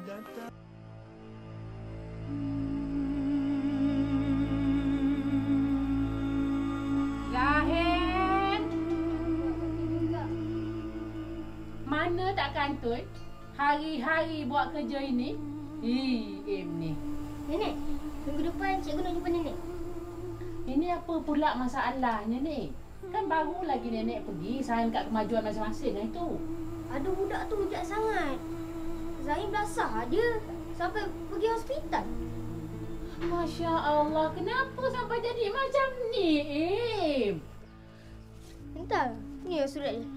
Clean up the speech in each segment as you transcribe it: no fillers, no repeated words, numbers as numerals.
datang. Rahim! Mana tak kantoi? Hari-hari buat kerja ini? Ni. Nenek, minggu depan cikgu nak jumpa nenek. Ini apa pula masalahnya ni? Kan baru lagi nenek pergi sign kat kemajuan masing-masing itu. Ada budak tu hujat sangat. Zahim belasah dia sampai pergi hospital. Masya Allah, kenapa sampai jadi macam ni, Im? Entah, ni surat dia.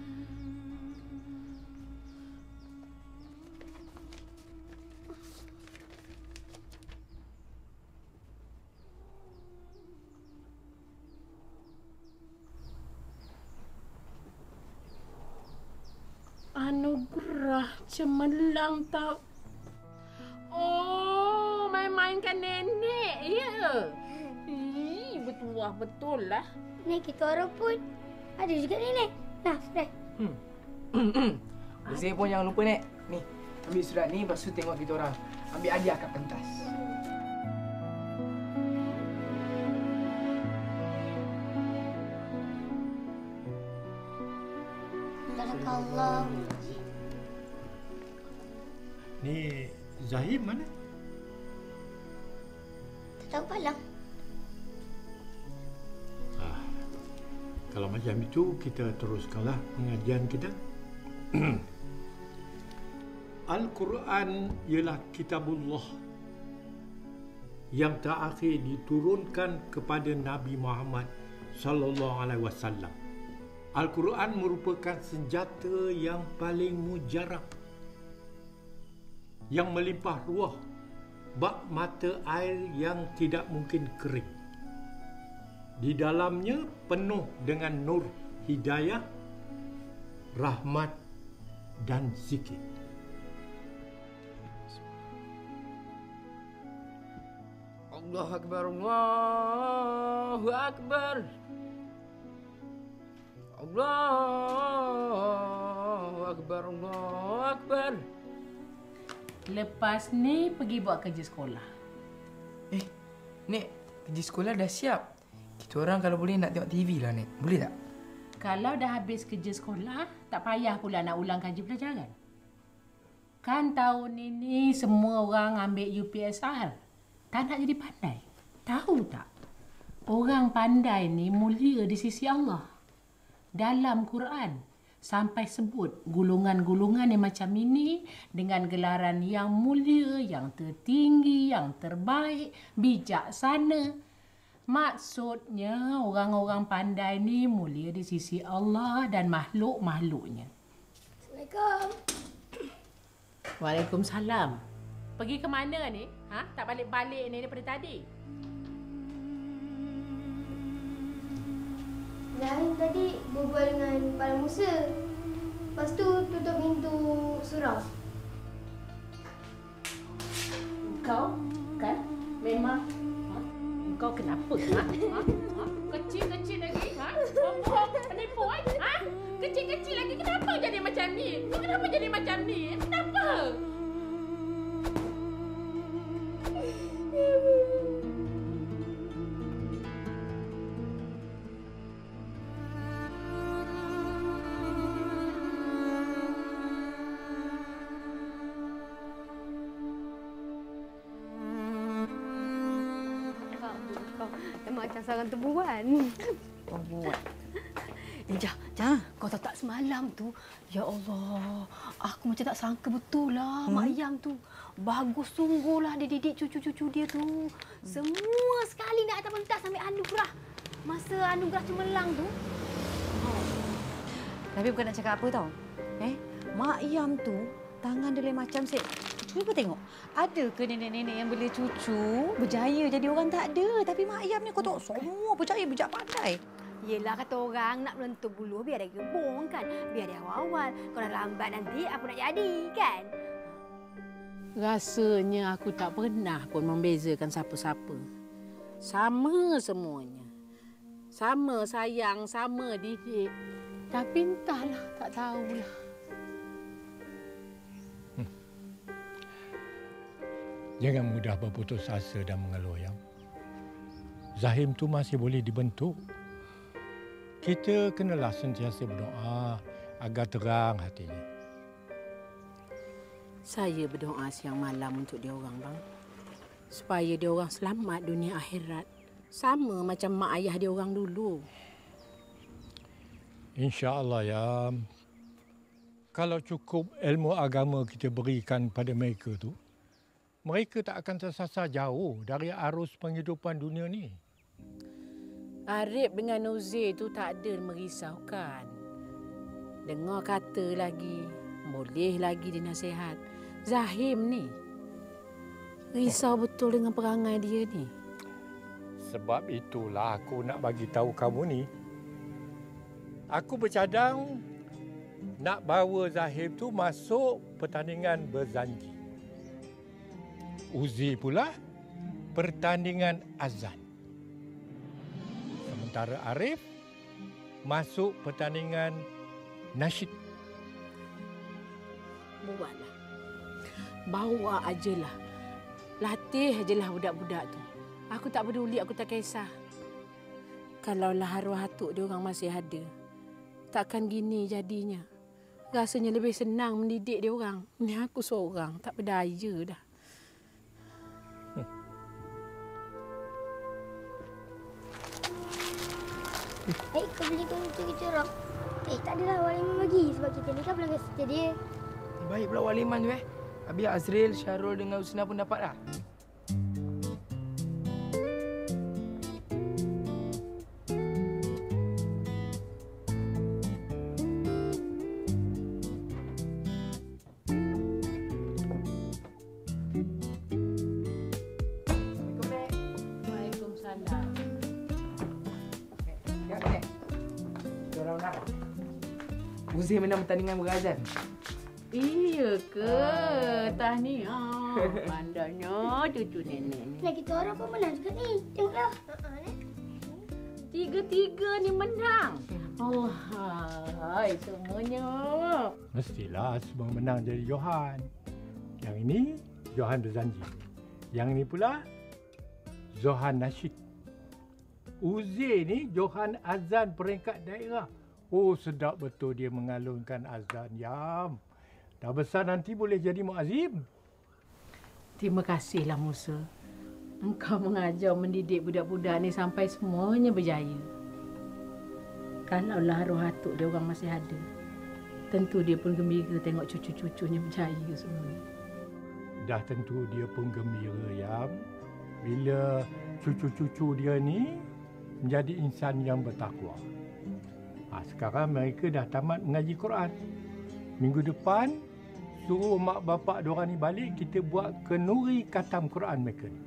Anugerah cemerlang tau. Oh, main-mainkan nenek, ya? Betul betul lah. Ni kita orang pun ada juga nenek. Nah, surat. Saya pun jangan lupa, Nek. Ni, ambil surat ni, lepas tu tengok kita orang. Ambil hadiah kat pentas. Barakallah. Ni Zahim mana? Tak tahu palang. Kalau macam itu, kita teruskanlah pengajian kita. Al-Quran ialah kitabullah yang terakhir diturunkan kepada Nabi Muhammad sallallahu alaihi wasallam. Al-Quran merupakan senjata yang paling mujarab, yang melimpah ruah, bak mata air yang tidak mungkin kering. Di dalamnya penuh dengan nur hidayah, rahmat dan zikir. Allahu Akbar, Allahu Akbar. Allahu Akbar, Allahu Akbar. Lepas ni pergi buat kerja sekolah. Nek, kerja sekolah dah siap. Kita orang kalau boleh nak tengok TV lah, Nek. Boleh tak? Kalau dah habis kerja sekolah, tak payah pula nak ulang kaji pelajaran. Kan tahun ini semua orang ambil UPSR. Tak nak jadi pandai. Tahu tak? Orang pandai ni mulia di sisi Allah. Dalam Quran sampai sebut golongan-golongan yang macam ini dengan gelaran yang mulia, yang tertinggi, yang terbaik, bijaksana. Maksudnya orang-orang pandai ni mulia di sisi Allah dan makhluk-makhluknya. Assalamualaikum. Waalaikumsalam. Pergi ke mana ni? Tak balik-balik ni daripada tadi? Zahim tadi berbual dengan Kepala Musa. Lepas tu tutup pintu surau. Kau kan memang kau kenapa? Kecil-kecil lagi? Bohong, penipu kan? Kecil-kecil lagi kenapa jadi macam ni? Kau kenapa jadi macam ni? Kenapa? Macam sarang tebuan. Buat. Jah, kau tahu tak semalam tu? Ya Allah, aku macam tak sangka betul lah Mak Ayam tu. Bagus sungguhlah dia didik cucu-cucu dia tu. Semua sekali nak atas pentas ambil anugerah. Masa anugerah cemerlang tu. Tapi bukan nak cakap apa tau. Mak Ayam tu tangan dia lain macam set. Cuba tengok. Ada ke nenek-nenek yang boleh cucu berjaya jadi orang tak ada? Tapi Mak Ayam ni kau tahu semua berjaya, bijak pandai. Yelah kata orang nak melentur bulu biar ada gebong kan. Biar dia awal-awal. Kalau lambat nanti apa nak jadi kan? Rasanya aku tak pernah pun membezakan siapa-siapa. Sama semuanya. Sama sayang, sama didik. Tapi entahlah, tak tahulah. Jangan mudah berputus asa dan mengeluh, Yam. Zahim tu masih boleh dibentuk. Kita kenalah sentiasa berdoa agar terang hatinya. Saya berdoa siang malam untuk dia orang, bang. Supaya dia orang selamat dunia akhirat. Sama macam mak ayah dia orang dulu. InsyaAllah, Yam. Kalau cukup ilmu agama kita berikan pada mereka tu, mereka tak akan tersasar jauh dari arus penghidupan dunia ni. Arif dengan Uzair tu tak ada merisaukan. Dengar kata lagi, boleh lagi dinasihat. Zahim ni risau betul dengan perangai dia ni. Sebab itulah aku nak bagi tahu kamu ni. Aku bercadang nak bawa Zahim tu masuk pertandingan berzanji. Uzi pula pertandingan azan. Sementara Arif masuk pertandingan nasyid. Buatlah. Bawa ajalah. Latih ajalah budak-budak tu. Aku tak peduli, aku tak kisah. Kalaulah arwah atuk dia orang masih ada, takkan gini jadinya. Rasanya lebih senang mendidik dia orang. Ni aku seorang, tak berdaya dah. Kau beli untuk kita orang. Tak adalah Waliman bagi sebab kita ni kan pelanggan setia dia. Baik pula Waliman tu Habis Azril, Syarul dengan Husna pun dapat dah. Waalaikumsalam. Uzair menang pertandingan berazan. Iya ke? Tahniah. Pandainya cucu nenek ni. Nah, kita orang pun menang juga ni. Tengoklah. Tiga-tiga ni menang. Allah, hai semuanya. Mestilah semua menang jadi Johan. Yang ini Johan berzanji. Yang ini pula Johan nasyid. Uzair ni Johan azan peringkat daerah. Oh, sedap betul dia mengalunkan azan, Yam. Dah besar nanti boleh jadi muazzin. Terima kasihlah Musa. Engkau mengajar mendidik budak-budak ni sampai semuanya berjaya. Kalaulah arwah atuk dia orang masih ada, tentu dia pun gembira tengok cucu-cucunya berjaya semua. Dah tentu dia pun gembira, Yam. Bila cucu-cucu dia ni menjadi insan yang bertakwa. Sekarang mereka dah tamat mengaji Quran. Minggu depan, suruh mak bapak diorang ni balik, kita buat kenuri khatam Quran mereka ni.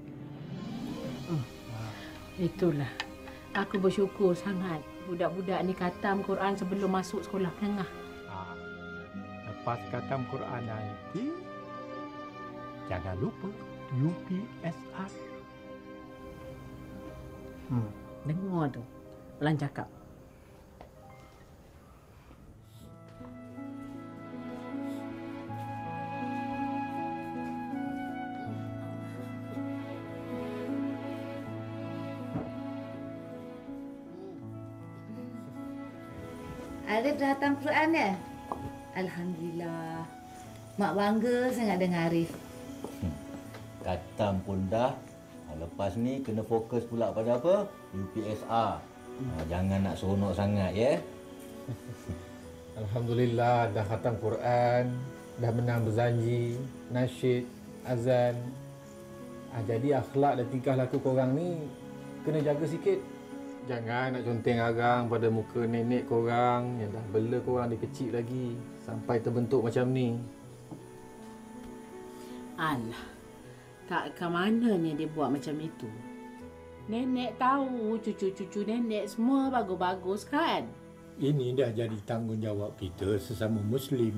Itulah. Aku bersyukur sangat budak-budak ni khatam Quran sebelum masuk sekolah menengah. Lepas khatam Quran nanti, jangan lupa UPSR. Dengar tu. Pelan cakap. Arif dah hatam Quran ya? Alhamdulillah. Mak bangga sangat dengan Arif. Khatam pun dah. Lepas ni kena fokus pula pada apa? UPSR. Jangan nak seronok sangat ya. Alhamdulillah dah khatam Quran, dah menang berzanji, nasyid, azan. Jadi akhlak dan tingkah laku korang ni kena jaga sikit. Jangan nak conteng arang pada muka nenek korang yang dah bela korang dari kecil lagi sampai terbentuk macam ni. Alah, tak ke mananya dia buat macam itu. Nenek tahu cucu-cucu nenek semua bagus-bagus kan? Ini dah jadi tanggungjawab kita sesama Muslim.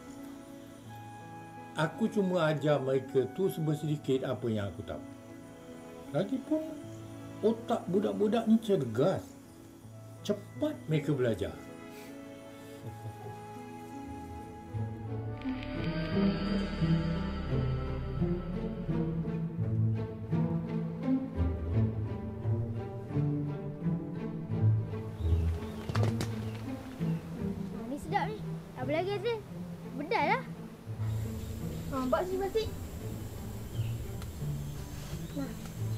Aku cuma ajar mereka tu sedikit apa yang aku tahu. Lagipun otak budak-budak ni cergas. Cepat mereka belajar. bawa sini balik. Nah.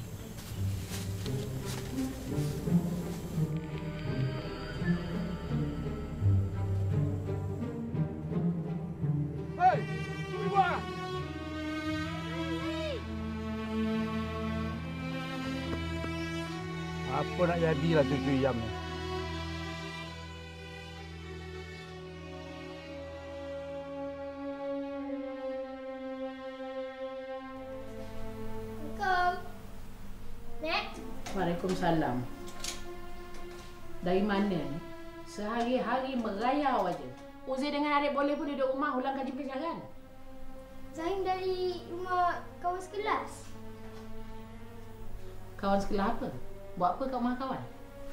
Hei, keluar! Apa nak jadilah cucu Yam ni? Nek, Waalaikumsalam. Dari mana ni? Sehari-hari merayau aja. Uzi dengan adik boleh pun duduk rumah ulang kaji pelajaran. Zahim dari rumah kawan sekelas. Kawan sekelas apa? Buat apa kat rumah kawan?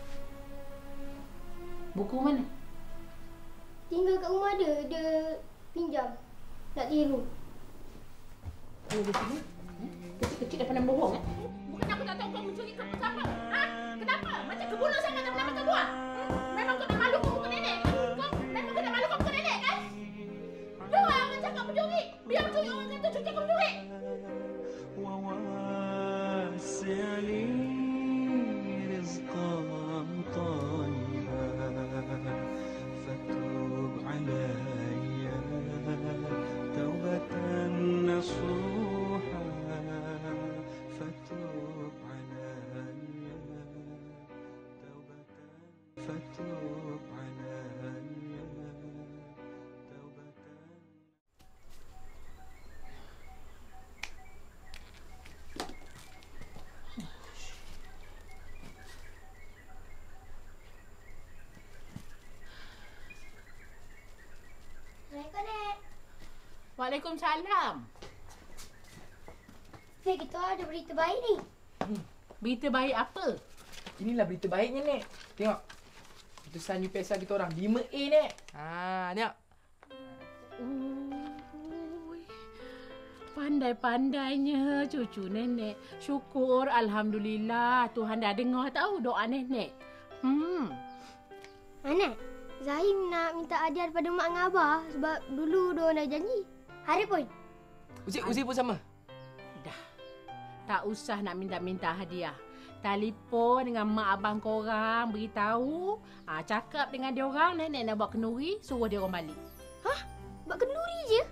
Buku mana? Tinggal kat rumah dia pinjam. Nak tiru. Oh, di sini? Kecil-kecil dah pandang bohong, eh? Bukan aku tak tahu kau mencuri ke apa? Ha? Kenapa? Macam kebulu sangat tak pernah makan buah. Memang kau tak malu kau bukan nenek. Memang kau tak malu kau bukan nenek, kan? Dia orang cakap mencuri. Biar mencuri orang kata cuci kau mencuri. Waalaikumsalam. Fik, kita ada berita baik ni. Berita baik apa? Inilah berita baiknya, Nek. Tengok. Keputusan UPSR kita orang 5A, Nek. Ha, tengok. Ui, pandai-pandainya cucu nenek. Syukur, Alhamdulillah. Tuhan dah dengar tahu doa nenek. Anak, Zahim nak minta hadiah daripada mak dengan abah sebab dulu diorang dah janji. Hari pun. Uzi pun sama. Dah. Tak usah nak minta-minta hadiah. Telefon dengan mak abang korang, beritahu. Cakap dengan dia orang, nenek nak buat kenduri, suruh dia orang balik. Hah? Buat kenduri je?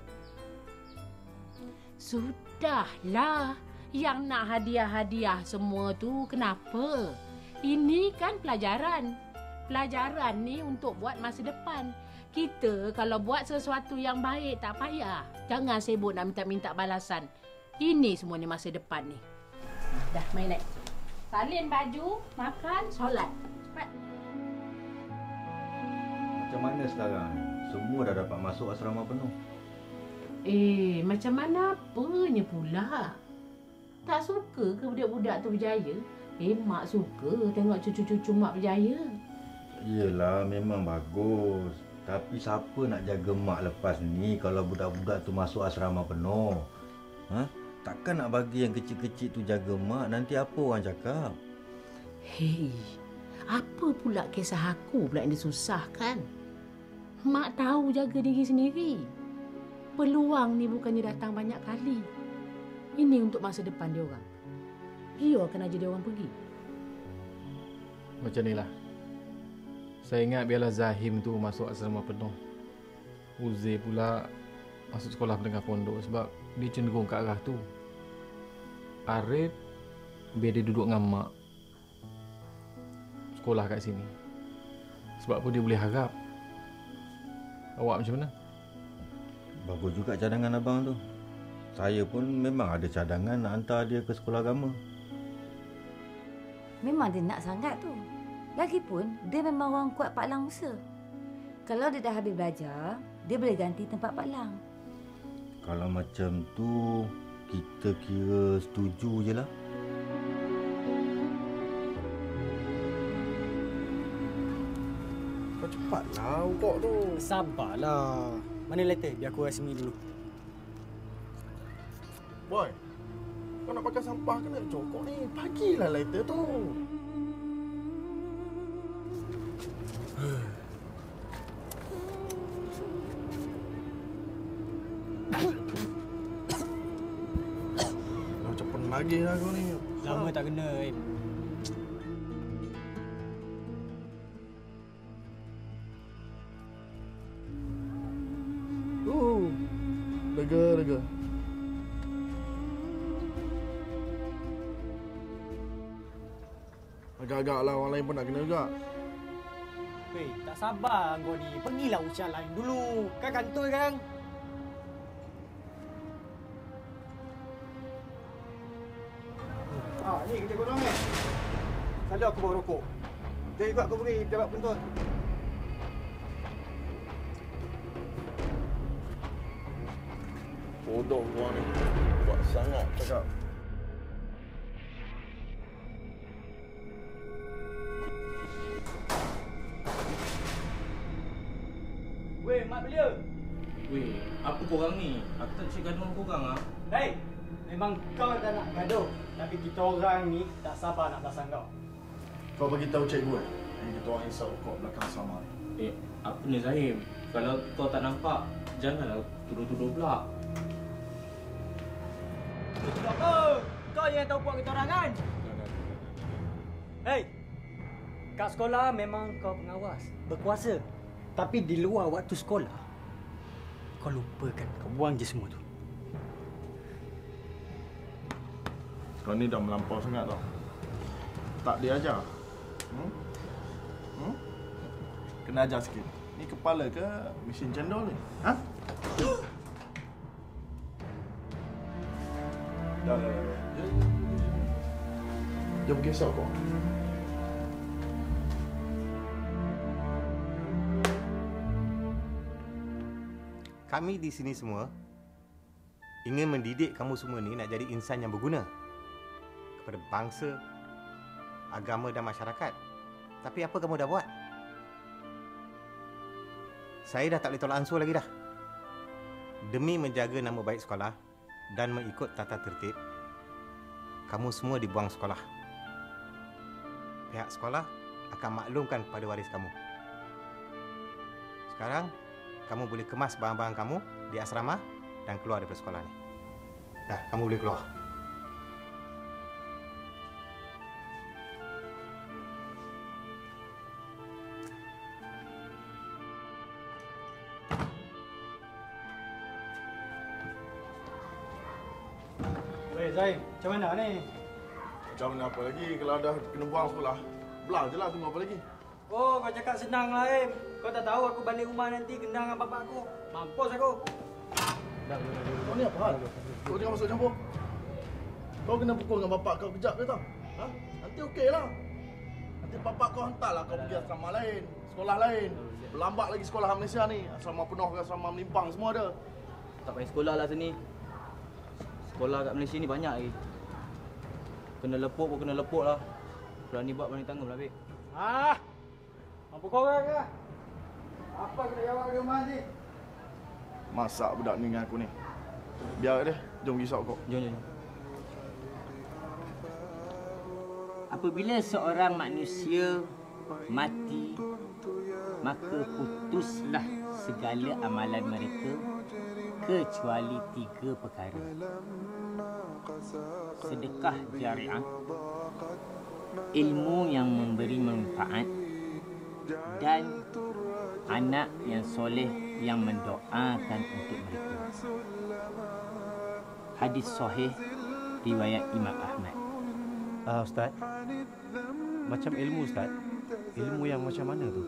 Sudahlah. Yang nak hadiah-hadiah semua tu kenapa? Ini kan pelajaran. Pelajaran ni untuk buat masa depan. Kita kalau buat sesuatu yang baik tak payah. Jangan sibuk nak minta-minta balasan. Ini semuanya masa depan ni. Dah main naik. Salin baju, makan, solat. Cepat. Macam mana sekarang? Semua dah dapat masuk asrama penuh. Macam mana apanya pula? Tak suka ke budak-budak tu berjaya? Mak suka tengok cucu-cucu mak berjaya. Yelah, memang bagus. Tapi siapa nak jaga mak lepas ni kalau budak-budak tu masuk asrama penuh? Takkan nak bagi yang kecil-kecil tu jaga mak, nanti apa orang cakap? Hei, apa pula kisah aku pula yang susah kan? Mak tahu jaga diri sendiri. Peluang ni bukannya datang banyak kali. Ini untuk masa depan dia orang. Biarkan aja dia orang pergi. Macam inilah. Saya ingat biarlah Zahim tu masuk asrama penuh. Uzi pula masuk sekolah menengah pondok sebab dia cenderung ke arah tu. Arif biar dia duduk dengan mak. Sekolah kat sini. Sebab apa dia boleh harap. Awak macam mana? Bagus juga cadangan abang tu. Saya pun memang ada cadangan nak hantar dia ke sekolah agama. Memang dia nak sangat tu. Lagipun, dia memang orang kuat Pak Lang Musa. Kalau dia dah habis belajar, dia boleh ganti tempat Pak Lang. Kalau macam tu, kita kira setuju je lah. Kau cepatlah ukok tu. Sabarlah. Mana letter? Biar aku rasmi dulu. Boy, kau nak pakai sampah ke nak cokok ni? Bagilah lighter tu. Nagih lah kau ni. Lama tak kena, Im. Lega. Agak-agak lah orang lain pun nak kena juga. Weh, tak sabar kau ni. Pergilah usaha lain dulu. Kan kantor kan? Ni kerja korang ni. Selalu aku bawa rokok. Dia juga aku beri pejabat pentuan. Bodoh kau ni. Buat sangat cakap. Weh, mak belia. Weh, apa korang ni? Aku tak cakap dengan korang ah. Hei, memang kau tak nak gaduh. Tapi kita orang ni tak sabar nak pasang kau. Kau bagi tahu cikgu ni kita orang hisap kau belakang sama ni. Apa ni Zahim? Kalau kau tak nampak, janganlah tuduh-tuduh pula. Tuduh apa? Kau yang tahu buat kita orang kan? Hei, kat sekolah memang kau pengawas, berkuasa. Tapi di luar waktu sekolah, kau lupakan, kau buang je semua tu. Kau ni dah melampau sangat tau. Tak diajar. Kena ajar sikit. Ni kepala ke mesin cendol ni? Ha? Dah. Dia pergi esok kau. Kami di sini semua ingin mendidik kamu semua ni nak jadi insan yang berguna kepada bangsa, agama dan masyarakat. Tapi apa kamu dah buat? Saya dah tak boleh tolak ansur lagi dah. Demi menjaga nama baik sekolah dan mengikut tata tertib, kamu semua dibuang sekolah. Pihak sekolah akan maklumkan kepada waris kamu. Sekarang, kamu boleh kemas barang-barang kamu di asrama dan keluar daripada sekolah ni. Dah, kamu boleh keluar. Weh, Zaim, macam mana ni? Macam mana apa lagi kalau dah kena buang sekolah? Belah je lah, tunggu apa lagi? Oh, kau cakap senang lah, Im. Kau tak tahu aku balik rumah nanti gendang dengan bapak aku. Mampus aku. Kau ni apa hal? Kau jangan masuk campur. Kau kena pukul dengan bapak kau kejap je tau. Ha? Nanti okey lah. Nanti bapak kau hantarlah kau pergi asrama lain, sekolah lain. Berlambat lagi sekolah Malaysia ni. Asrama penuh ke asrama melimpang semua ada. Tak payah sekolah lah sini. Sekolah kat Malaysia ni banyak lagi. Kena lepuk pun kena lepuk lah. Berani buat berani tanggung lah, Bik. Mampu korang ke? Apa kena jawab ke rumah ni? Masak budak ni dengan aku ni. Biar dia. Jom pergi isap kau. Jom. Apabila seorang manusia mati, maka putuslah segala amalan mereka kecuali 3 perkara. Sedekah jariah, ilmu yang memberi manfaat, dan anak yang soleh yang mendoakan untuk mereka. Hadis sahih riwayat Imam Ahmad. Ustaz, macam ilmu Ustaz, ilmu yang macam mana tu?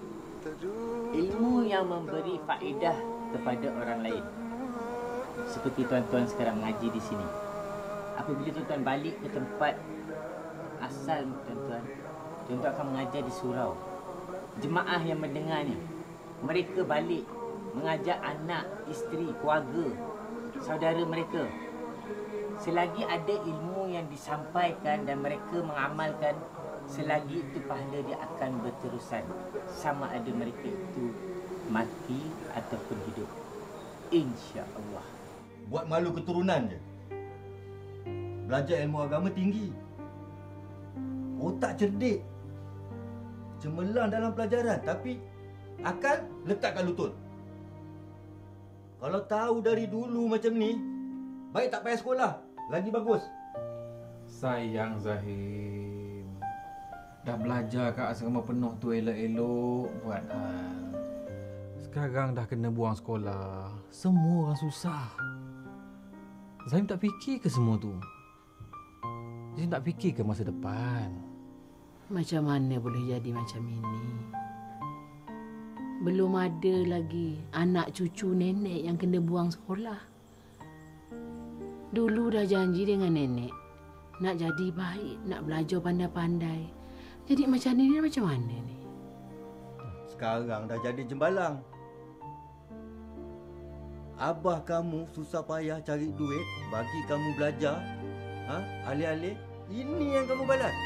Ilmu yang memberi faedah kepada orang lain. Seperti tuan-tuan sekarang mengaji di sini. Apabila tuan-tuan balik ke tempat asal tuan-tuan akan mengajar di surau. Jemaah yang mendengarnya, mereka balik mengajar anak, isteri, keluarga, saudara mereka. Selagi ada ilmu yang disampaikan dan mereka mengamalkan, selagi itu pahala dia akan berterusan. Sama ada mereka itu mati ataupun hidup. InsyaAllah. Buat malu keturunan je. Belajar ilmu agama tinggi. Otak cerdik. Cemerlang dalam pelajaran. Tapi akal letakkan lutut. Kalau tahu dari dulu macam ni, baik tak payah sekolah. Lagi bagus. Sayang Zahim. Dah belajar kat asrama penuh tu elok-elok buat hal. Sekarang dah kena buang sekolah. Semua orang susah. Zahim tak fikir ke semua tu? Zahim tak fikir ke masa depan? Macam mana boleh jadi macam ini? Belum ada lagi anak cucu nenek yang kena buang sekolah. Dulu dah janji dengan nenek nak jadi baik, nak belajar pandai-pandai. Jadi macam ni macam mana ni? Sekarang dah jadi jembalang. Abah kamu susah payah cari duit bagi kamu belajar. Alih-alih ini yang kamu balas.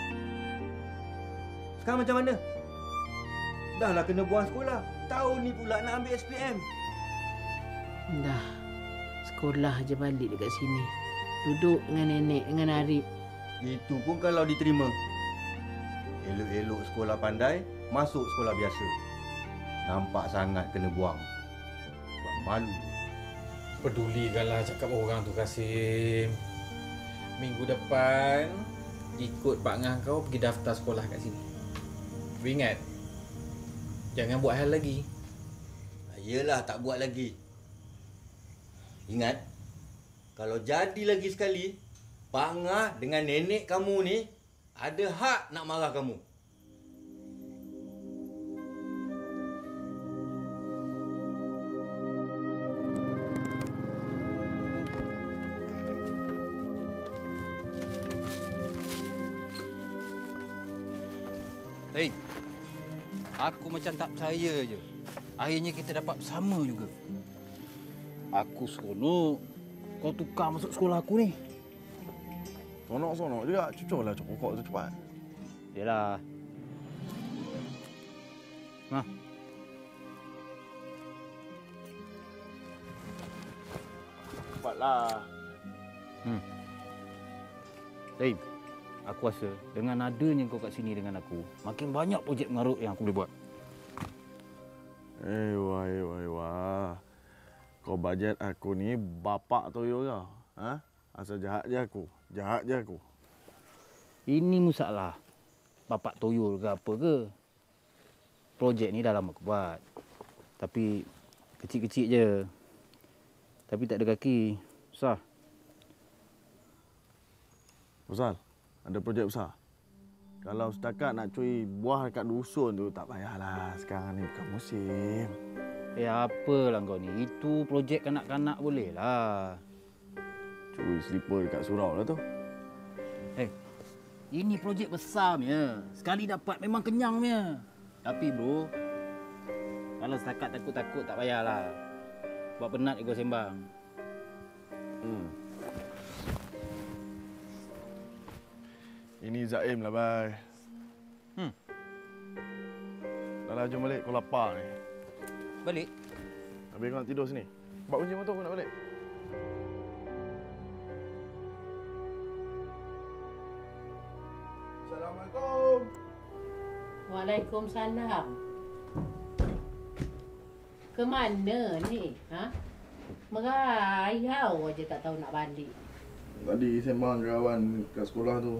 Sekarang macam mana? Dah lah kena buang sekolah. Tahun ni pula nak ambil SPM. Dah. Sekolah je balik dekat sini. Duduk dengan nenek, dengan Arif. Itu pun kalau diterima. Elok-elok sekolah pandai, masuk sekolah biasa. Nampak sangat kena buang. Buat malu. Pedulikanlah cakap orang tu, Kasim. Minggu depan ikut Pak Ngah kau pergi daftar sekolah kat sini. Tapi ingat, jangan buat hal lagi. Yelah, tak buat lagi. Ingat, kalau jadi lagi sekali, Pak Ngah dengan nenek kamu ni ada hak nak marah kamu. Hei, aku macam tak percaya je. Akhirnya kita dapat bersama juga. Aku seronok kau tukar masuk sekolah aku ni. Sonok-sonok juga. Cucuklah rokok tu cepat. Yalah. Nah. Cepatlah. Hei, aku rasa dengan adanya kau kat sini dengan aku, makin banyak projek mengarut yang aku boleh buat. Wah. Kau bajet aku ni bapak toyo ke? Asal jahat je aku. Ini masalah bapak toyol ke apa ke. Projek ni dah lama aku buat. Tapi kecil-kecil je. Tapi tak ada kaki. Susah. Besar? Ada projek besar? Kalau setakat nak curi buah dekat dusun tu, tak payahlah. Sekarang ni bukan musim. Apalah kau ni. Itu projek kanak-kanak boleh lah. Curi slipper dekat surau lah tu. Ini projek besar punya. Sekali dapat memang kenyang punya. Tapi bro, kalau setakat takut-takut tak payahlah. Buat penat ego sembang. Ini Zaim lah, Bay. Dah jom balik. Kau lapar ni. Balik? Habis kau nak tidur sini. Bawa kunci motor, aku nak balik. Assalamualaikum. Waalaikumsalam. Ke mana ni? Merayau aja tak tahu nak balik. Tadi sembang kawan kat sekolah tu.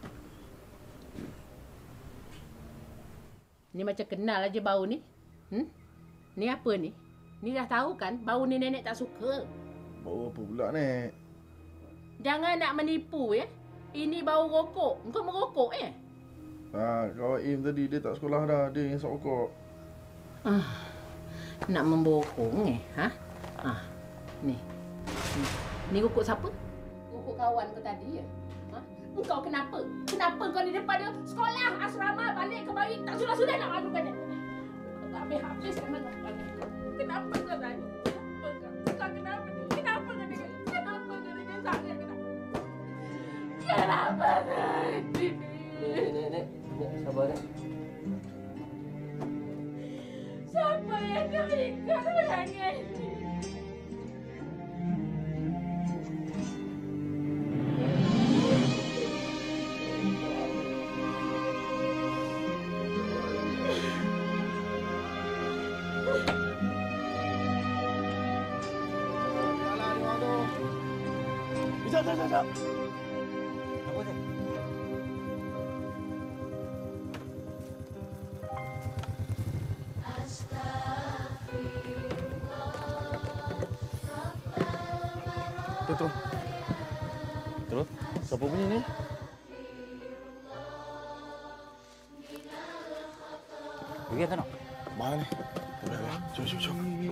Ni macam kenal aja bau ni. Ni apa ni? Ni dah tahu kan bau ni nenek tak suka. Bau apa pula, Nek? Jangan nak menipu ya. Ini bau rokok. Engkau merokok Kawan Im tadi dia tak sekolah dah. Dia yang isap rokok. Nak membohong Ni. Ni rokok siapa? Rokok kawan kau tadi ya? Engkau kenapa? Kenapa kau di depan dia sekolah, asrama, balik ke bayi tak sudah-sudah nak malukan dia? Kau tak habis-habis kan nak balik. Kenapa kau tadi? Kenapa ni? Kenapa kau dengan saya? Kenapa ni? Nek, sabar nek. Siapa yang terikat dengan ini? Sekejap. Terus? Siapa bunyi ni? Pergi tak nak? Mana ni? Jom.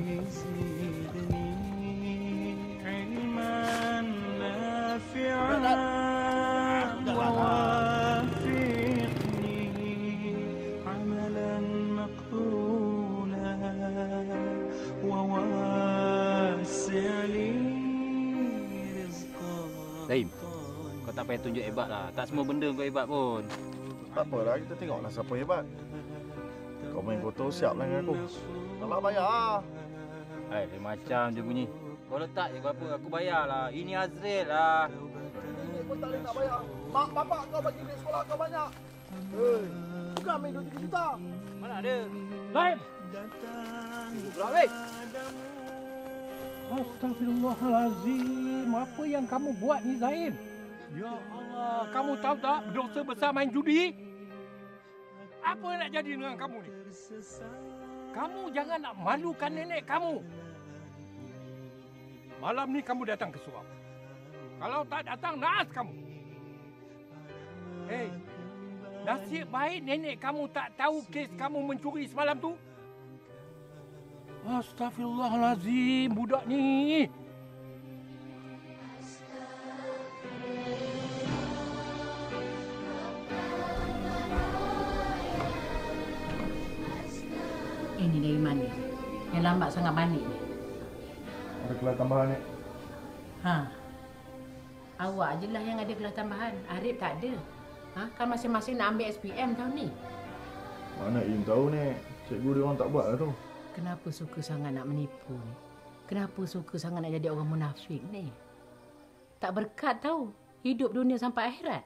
Zaim, kau tak payah tunjuk hebat lah. Tak semua benda kau hebat pun. Tak apalah, kita tengoklah siapa hebat. Kau main kotor siap lah dengan aku. Alah bayar. Lain macam je bunyi. Kau letak je kau apa, aku bayar lah. Ini Azril lah. Kau tak boleh nak bayar. Mak bapak kau bagi duit sekolah kau banyak. Bukan ambil 2-3 juta. Mana ada? Zaim! Pulang, weh! Astagfirullahalazim. Apa yang kamu buat ni, Zaim? Ya Allah, kamu tahu tak berdosa besar main judi? Apa yang nak jadi dengan kamu ni? Kamu jangan nak malukan nenek kamu. Malam ni kamu datang ke surau. Kalau tak datang, naas kamu. Hei, nasib baik nenek kamu tak tahu kes kamu mencuri semalam tu. Astagfirullahalazim, budak ni. Ini dari mana? Yang lambat sangat balik ni. Ada kelas tambahan ni. Awak je lah yang ada kelas tambahan. Arif tak ada. Kan masing-masing nak ambil SPM tahun ni. Mana Im tahu ni. Cikgu dia orang tak buat lah tu. Kenapa suka sangat nak menipu ni? Kenapa suka sangat nak jadi orang munafik ni? Tak berkat tau. Hidup dunia sampai akhirat.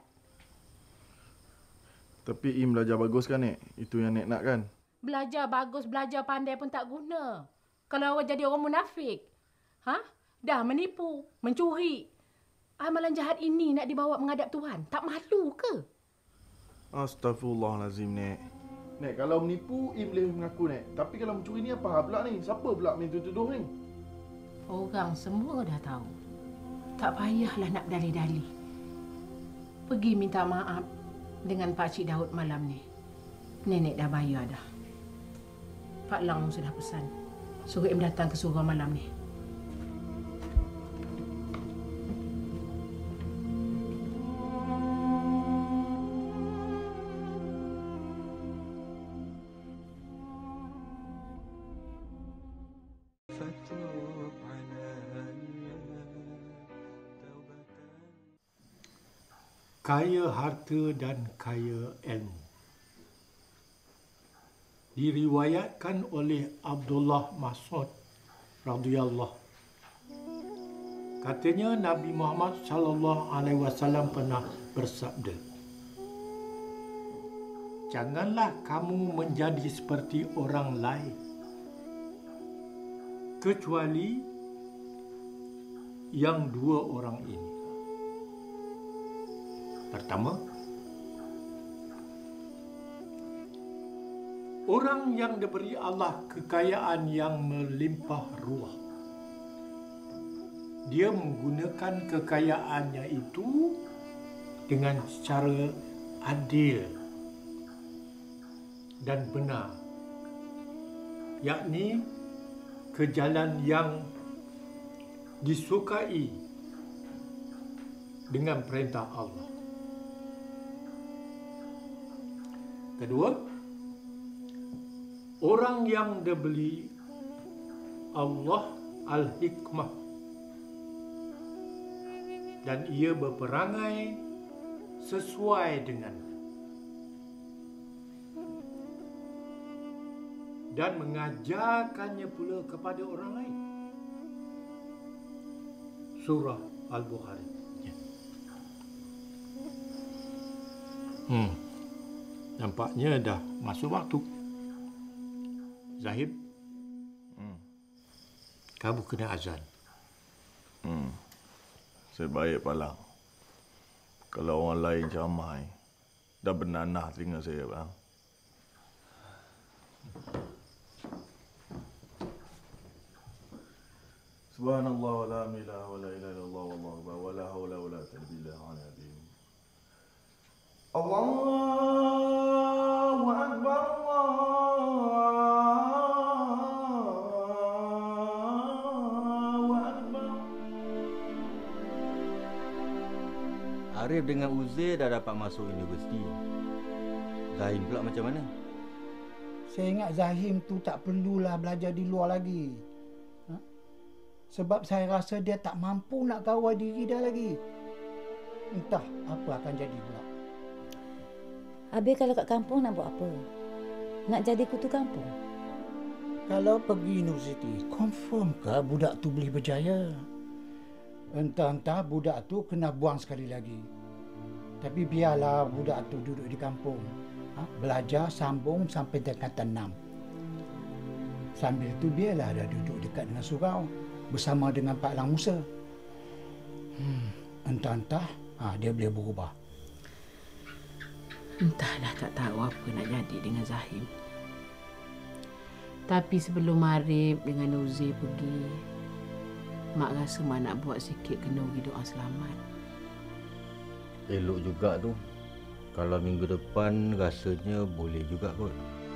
Tapi Im belajar bagus kan, Nek? Itu yang Nek nak kan? Belajar bagus, belajar pandai pun tak guna. Kalau awak jadi orang munafik. Dah menipu, mencuri. Amalan jahat ini nak dibawa menghadap Tuhan. Tak malu ke? Astagfirullahalazim, Nek. Nek, kalau menipu, Im boleh mengaku, Nek. Tapi kalau mencuri ni apa hal pula ni? Siapa pula main tuduh ni? Orang semua dah tahu. Tak payahlah nak berdalih-dalih. Pergi minta maaf dengan Pak Cik Daud malam ni. Nenek dah bayar dah. Pak Lang sudah pesan. Suruh Im datang ke surau malam ni. Kaya harta dan kaya ilmu. Diriwayatkan oleh Abdullah Mas'ud radhiyallahu. Katanya Nabi Muhammad sallallahu alaihi wasallam pernah bersabda, "Janganlah kamu menjadi seperti orang lain kecuali yang dua orang ini. Pertama, orang yang diberi Allah kekayaan yang melimpah ruah. Dia menggunakan kekayaannya itu dengan secara adil dan benar, yakni ke jalan yang disukai dengan perintah Allah. Kedua, orang yang diberi Allah al-hikmah dan ia berperangai sesuai dengan dan mengajarkannya pula kepada orang lain. Surah Al-Bukhari. Nampaknya dah masuk waktu. Zahid, kamu kena azan. Sebaik Palang. Kalau orang lain camai, dah bernanah telinga saya, bang. Subhanallah wa la ilaha wa la ilaha illallah wallahu akbar wa la haula wa la quwwata illa billah Allahu Akbar, Allahu Akbar. Arif dengan Uzair dah dapat masuk universiti. Zahim pula macam mana? Saya ingat Zahim tu tak perlulah belajar di luar lagi. Sebab saya rasa dia tak mampu nak kawal diri dia lagi. Entah apa akan jadi pula. Habis kalau kat kampung nak buat apa? Nak jadi kutu kampung? Kalau pergi universiti, confirm ke budak tu boleh berjaya? Entah-entah budak tu kena buang sekali lagi. Tapi biarlah budak tu duduk di kampung. Belajar sambung sampai tingkatan 6. Sambil tu biarlah dia duduk dekat dengan surau bersama dengan Pak Lang Musa. Entah-entah dia boleh berubah. Entahlah, tak tahu apa nak jadi dengan Zahim. Tapi sebelum Arif dengan Uzair pergi, Mak rasa Mak nak buat sikit kenduri doa selamat. Elok juga tu. Kalau minggu depan rasanya boleh juga kot.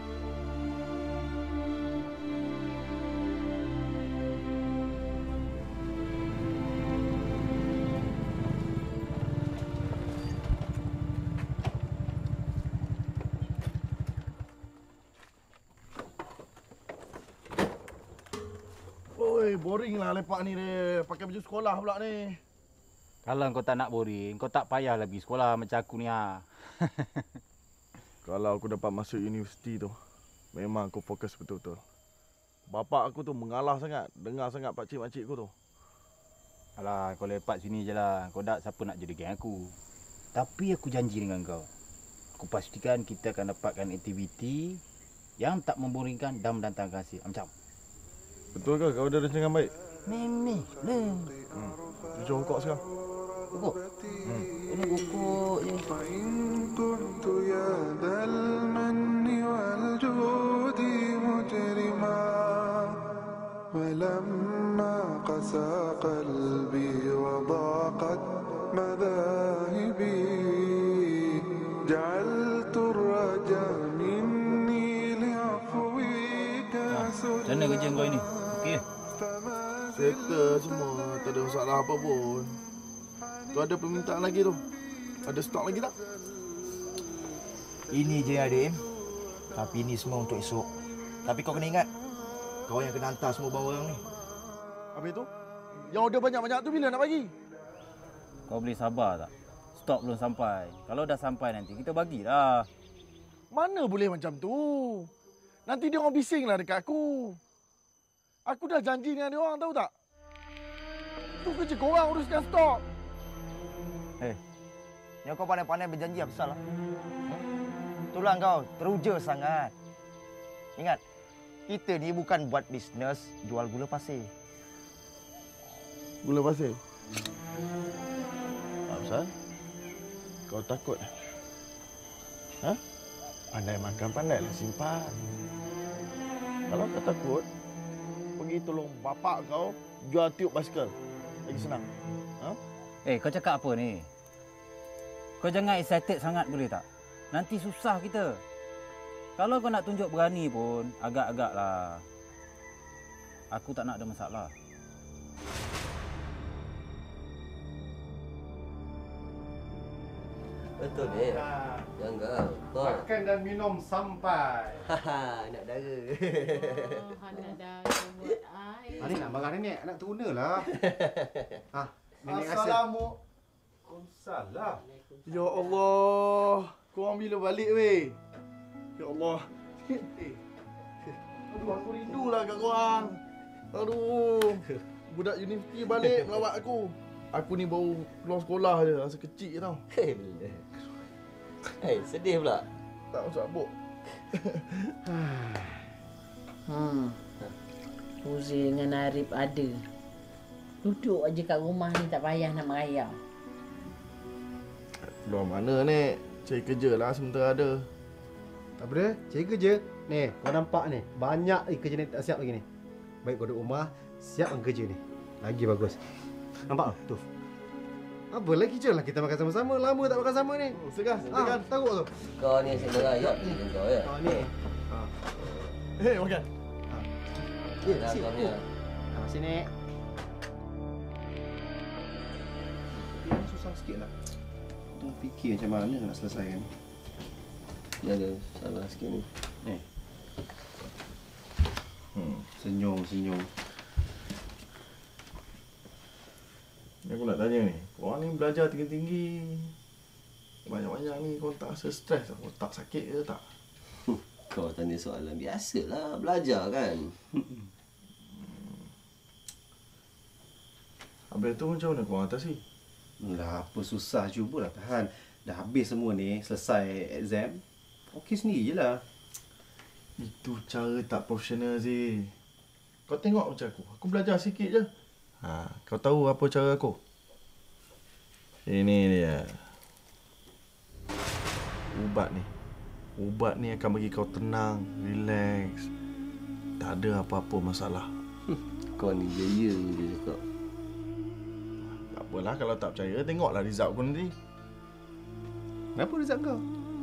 Oi, boring lah lepak ni dia. Pakai baju sekolah pula ni. Kalau kau tak nak boring, kau tak payah pergi sekolah macam aku ni ah. Kalau aku dapat masuk universiti tu, memang aku fokus betul-betul. Bapak aku tu mengalah sangat, dengar sangat pakcik-makcik aku tu. Alah, kau lepak sini je lah. Kau tak siapa nak jadi geng aku. Tapi aku janji dengan kau. Aku pastikan kita akan dapatkan aktiviti yang tak memboringkan dan mendatangkan hasil. Macam? Betul ke kau ada rencana baik? Memang. Jom kau sekarang. Buku? Ini buku je. كنت يا ذا المن والجود مجرما ولما قسى قلبي وضاقت مذاهبي جعلت الرجا مني لعفوك Macam mana kerja kau ini? Okey? Settle semua, tak ada masalah apa pun. Tu ada permintaan lagi tu. Ada stok lagi tak? Ini je Adim. Tapi ini semua untuk esok. Tapi kau kena ingat, kau yang kena hantar semua barang ni. Habis tu? Yang order banyak-banyak tu bila nak bagi? Kau boleh sabar tak? Stok belum sampai. Kalau dah sampai nanti kita bagilah. Mana boleh macam tu? Nanti dia orang bising lah dekat aku. Aku dah janji dengan dia orang, tahu tak? Tu kerja korang uruskan stok. Yang kau pandai-pandai berjanji apa pasal lah? Itulah kau, teruja sangat. Ingat, kita ni bukan buat bisnes jual gula pasir. Gula pasir? Apa pasal? Kau takut? Pandai makan, pandailah simpan. Kalau kau takut, pergi tolong bapak kau jual tiup basikal. Lagi senang. Kau cakap apa ni? Kau jangan excited sangat boleh tak? Nanti susah kita. Kalau kau nak tunjuk berani pun, agak-agak lah. Aku tak nak ada masalah. Betul ni. Jangan kau. Makan dan minum sampai. Nak dara. Anak dara buat air. Ni nak marah nenek, anak tuna lah. Nenek rasa. Assalamualaikum. Ya Allah. Korang bila balik weh? Ya Allah. Aduh, aku rindulah kat korang. Aduh. Budak universiti balik melawat aku. Aku ni baru keluar sekolah je, rasa kecil tau. Sedih pula. Tak masuk abuk. Uzair dengan Arif ada. Duduk aje kat rumah ni tak payah nak merayau. Keluar mana ni? Cari kerja lah sementara ada. Tak apa, cari kerja. Ni, kau nampak ni. Banyak kerja ni tak siap lagi ni. Baik kau duduk rumah, siapkan kerja ni. Lagi bagus. Nampak tu? Apa lagi je lah kita makan sama-sama. Lama tak makan sama ni. Segas, segas. Teruk tu. Kau ni asyik merayap je kau ya. Kau ni. Hei, makan. Ya, kau ni. Sini. Susah sikit nak. Tu fikir macam mana nak selesaikan. Ya ada salah sikit ni. Senyum. Aku nak tanya ni, korang ni belajar tinggi-tinggi, banyak-banyak ni, korang tak rasa stres tak? Tak sakit ke tak? Kau tanya soalan biasalah, belajar kan. Habis tu macam mana korang atasi? Lah, apa susah, cubalah tahan. Dah habis semua ni, selesai exam, okey sendiri je lah. Itu cara tak profesional sih. Kau tengok macam aku belajar sikit je. Kau tahu apa cara aku? Ini dia. Ubat ni akan bagi kau tenang, relax. Tak ada apa-apa masalah. Kau ni jaya je cakap. Tak apalah kalau tak percaya, tengoklah result aku nanti. Kenapa result kau?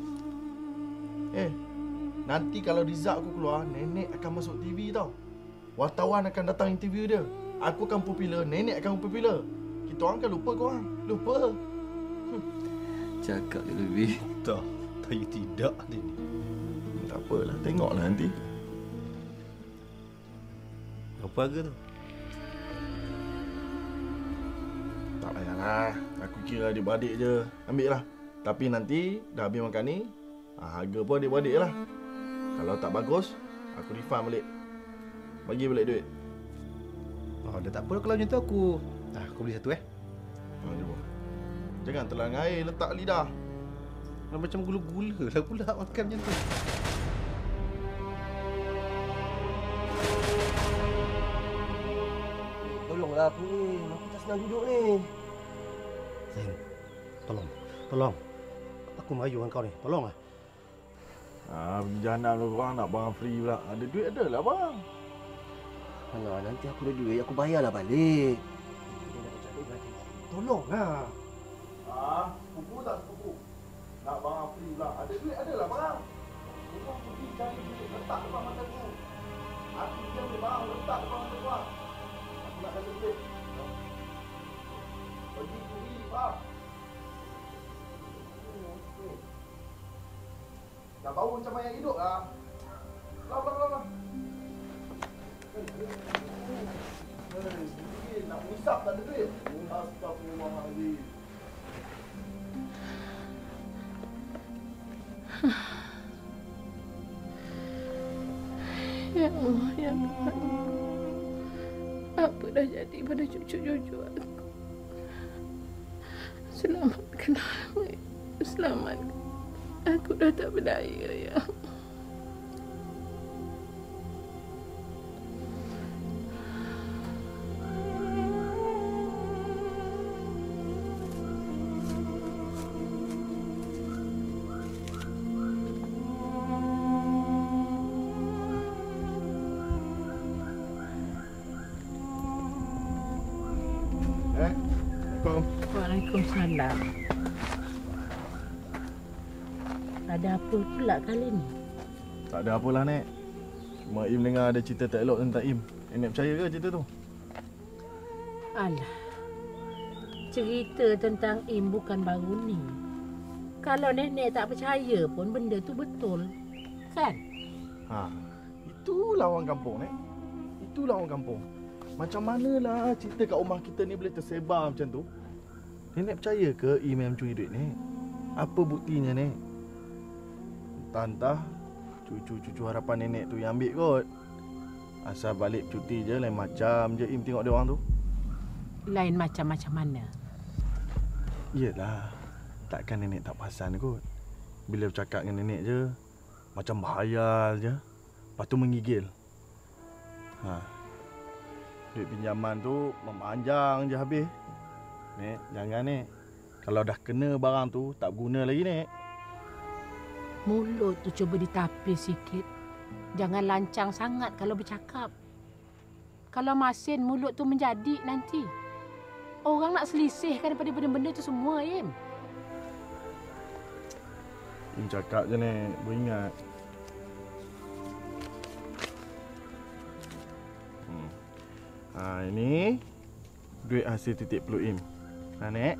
Nanti kalau result aku keluar, nenek akan masuk TV tau. Wartawan akan datang interview dia. Aku akan popular, nenek akan popular. Kita orang kan lupa korang. Lupa. Cakap je lebih. Tak tidak dia ni. Tak apalah, tengoklah nanti. Apa harga tu? Tak payahlah. Aku kira adik-beradik je. Ambil lah. Tapi nanti dah habis makan ni, harga pun adik-beradik lah. Kalau tak bagus, aku refund balik. Bagi balik duit. Dah tak apa kalau macam tu aku beli satu Jom. Jangan telan air letak lidah. Macam gula-gula lah pula makan macam tu. Tolonglah aku ni. Aku tak senang duduk ni. Zain, tolong. Aku merayu dengan kau ni. Tolonglah. Pergi jahanam lah korang nak barang free pula. Ada duit ada lah bang. Alah, nanti aku ada duit, aku bayarlah balik. Tolonglah. Kupu tak kupu. Nak barang free pula. Ada duit ada lah bang. Korang pergi cari duit letak depan mata aku. Aku diam dia barang letak depan mata korang. Aku nak kasi duit. Pergi bang. Nak bau macam mayat hidup lah. Lah. Nak misap tak ada duit. Astagfirullahaladzim. Ya Allah, ya Tuhan. Apa dah jadi pada cucu-cucu aku? Selamatkan aku. Selamatkan. Aku dah tak berdaya, ya. Waalaikumsalam. Ada apa pula kali ni? Tak ada apalah, Nek. Cuma Im dengar ada cerita tak elok tentang Im. Nek percaya ke cerita tu? Alah. Cerita tentang Im bukan baru ni. Kalau nenek tak percaya pun benda tu betul. Kan? Itulah orang kampung, Nek. Itulah orang kampung. Macam manalah cerita kat rumah kita ni boleh tersebar macam tu? Nenek percaya ke Im yang mencuri duit, Nek? Apa buktinya, Nek? Entah cucu-cucu harapan nenek tu yang ambil kot. Asal balik cuti je lain macam je Im tengok dia orang tu. Lain macam-macam mana? Yelah, takkan nenek tak perasan kot. Bila bercakap dengan nenek je, macam bahaya je. Lepas tu menggigil. Duit pinjaman tu memanjang je habis. Nek, jangan Nek. Kalau dah kena barang tu, tak guna lagi Nek. Mulut tu cuba ditapis sikit. Jangan lancang sangat kalau bercakap. Kalau masin mulut tu menjadi nanti. Orang nak selisihkan daripada benda-benda tu semua, Im. Im cakap je, Nek. Beringat. Ini duit hasil titik peluk Im. Nek.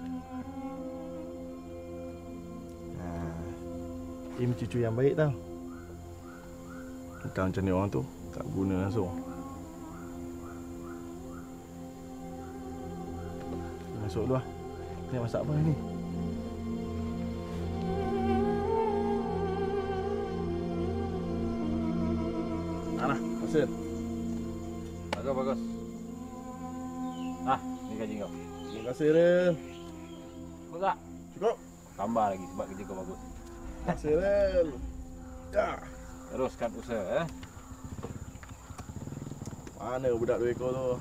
Im cucu yang baik tau. Kau macam ni orang tu tak guna langsung. Masuk dulu lah. Ni masak apa ni? Nah, hasil. Bagus. Ni gaji kau. Terima kasih, Rel. Cukup tak? Cukup. Tambah lagi sebab kerja kau bagus. Terima kasih, Rel. Ya. Teruskan usaha, Mana budak 2 ekor tu?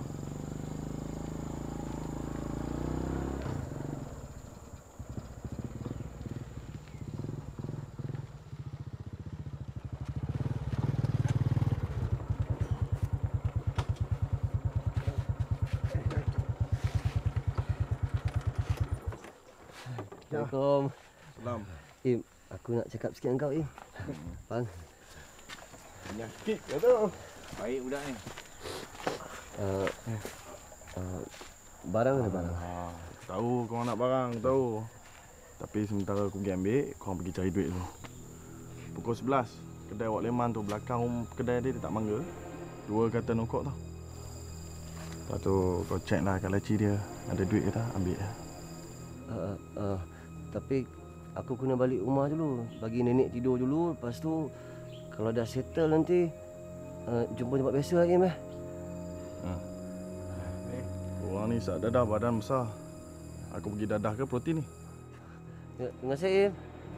Assalamualaikum. Salam. Im, aku nak cakap sikit dengan kau, Im. Bang. Penyakit ke tu? Baik budak ni. Barang ada barang. Tahu korang nak barang, tahu. Tapi sementara aku pergi ambil, korang pergi cari duit tu. Pukul 11, kedai Wak Leman tu belakang kedai dia tak mangga. 2 kata nokok tau. Lepas tu kau check lah kat laci dia, ada duit ke tak, ambil lah. Tapi aku kena balik rumah dulu, bagi nenek tidur dulu. Lepas tu kalau dah settle nanti jumpa tempat biasa lagi, Im. Orang ni sak dadah badan besar. Aku pergi dadah ke protein ni? Ya, terima kasih, Im.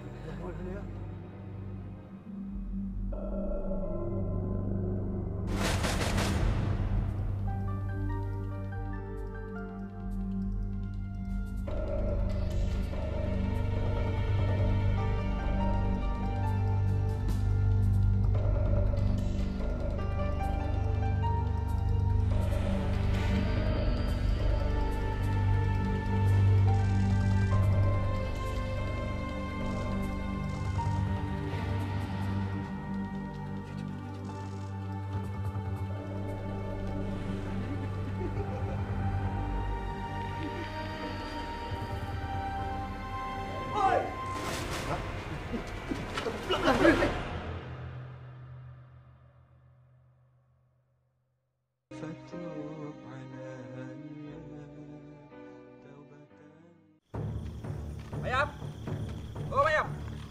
Ayam. Oh, ayam.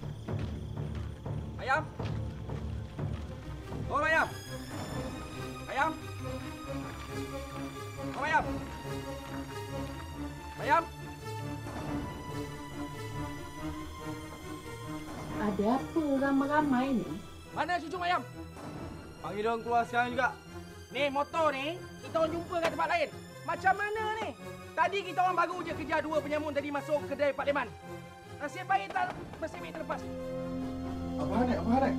Ayam. Oh, ayam. Ayam. Oh, ayam. Ayam. Ada apa ramai-ramai ni? Mana cucu ayam? Panggil dia keluar sekarang juga. Ni motor ni, kita orang jumpa kat tempat lain. Macam mana ni? Tadi kita orang baru je kejar 2 penyamun tadi masuk kedai Pak Leman. Nasib baik tak masih baik terlepas. Apa hal ni? Apa hal ni?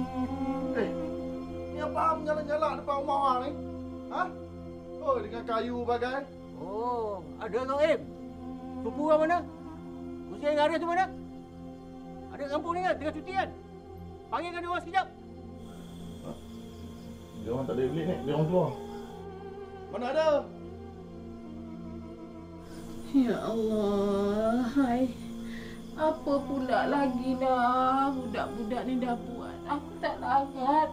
Ni apa menyala-nyala depan rumah orang ni? Ha? Oh, dengan kayu bagai. Oh, ada kau, Im. Sepupu orang mana? Usia yang ada tu mana? Ada kampung ni kan? Tengah cuti kan? Panggilkan dia orang sekejap. Dia orang tak ada bilik ni. Dia orang keluar. Mana ada? Ya Allah, hai. Apa pula lagi dah budak-budak ni dah buat. Aku tak larat,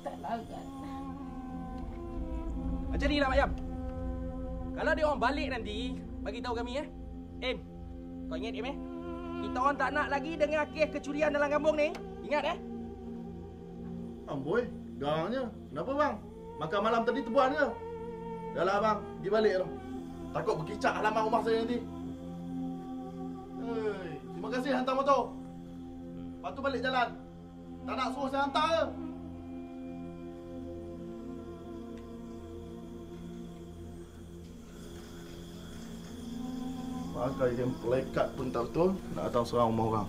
Macam ni lah, Mak Yam. Kalau dia orang balik nanti, bagi tahu kami Im, kau ingat Im Kita orang tak nak lagi dengar kes kecurian dalam kampung ni. Ingat Amboi, garangnya. Kenapa bang? Makan malam tadi terbuan ke? Dah lah bang, pergi balik tu. Takut berkicak halaman rumah saya nanti. Hei, terima kasih hantar motor. Lepas tu balik jalan. Tak nak suruh saya hantar ke? Pakai game pelekat pun tak betul. Nak datang serang rumah orang.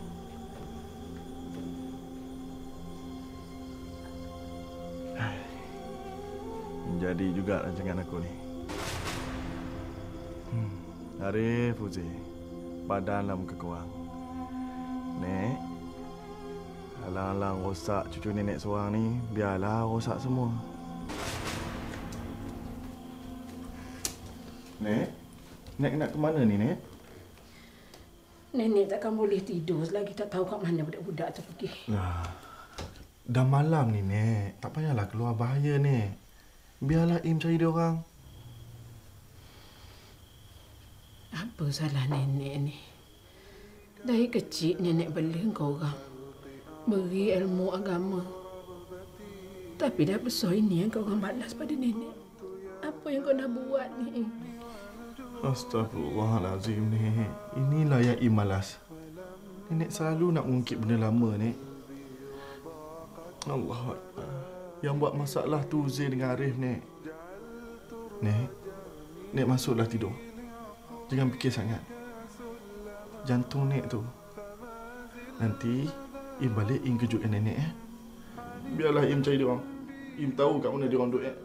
Jadi juga rancangan aku ni. Arif, Uzi, padanlah muka korang. Nek, alang-alang rosak cucu nenek seorang ni, biarlah rosak semua. Nek, Nek nak ke mana ni, Nek? Nenek takkan boleh tidur selagi tak tahu kat mana budak-budak tu pergi. Lah, dah malam ni, Nek. Tak payahlah keluar bahaya, Nek. Biarlah Im cari dia orang. Apa salah nenek ni? Dari kecil nenek bela kau orang beri ilmu agama. Tapi dah besar ini yang kau orang balas pada nenek. Apa yang kau dah buat ni? Astagfirullahalazim, Nek. Inilah yang Im malas. Nenek selalu nak mengungkit benda lama, Nek. Allah Akbar. Yang buat masalah tu Zain dengan Arif, Nek. Nek masuklah tidur. Jangan fikir sangat. Jantung Nek tu. Nanti Im balik, Im kejutkan nenek, Biarlah Im cari dia orang. Im tahu kat mana dia orang duduk,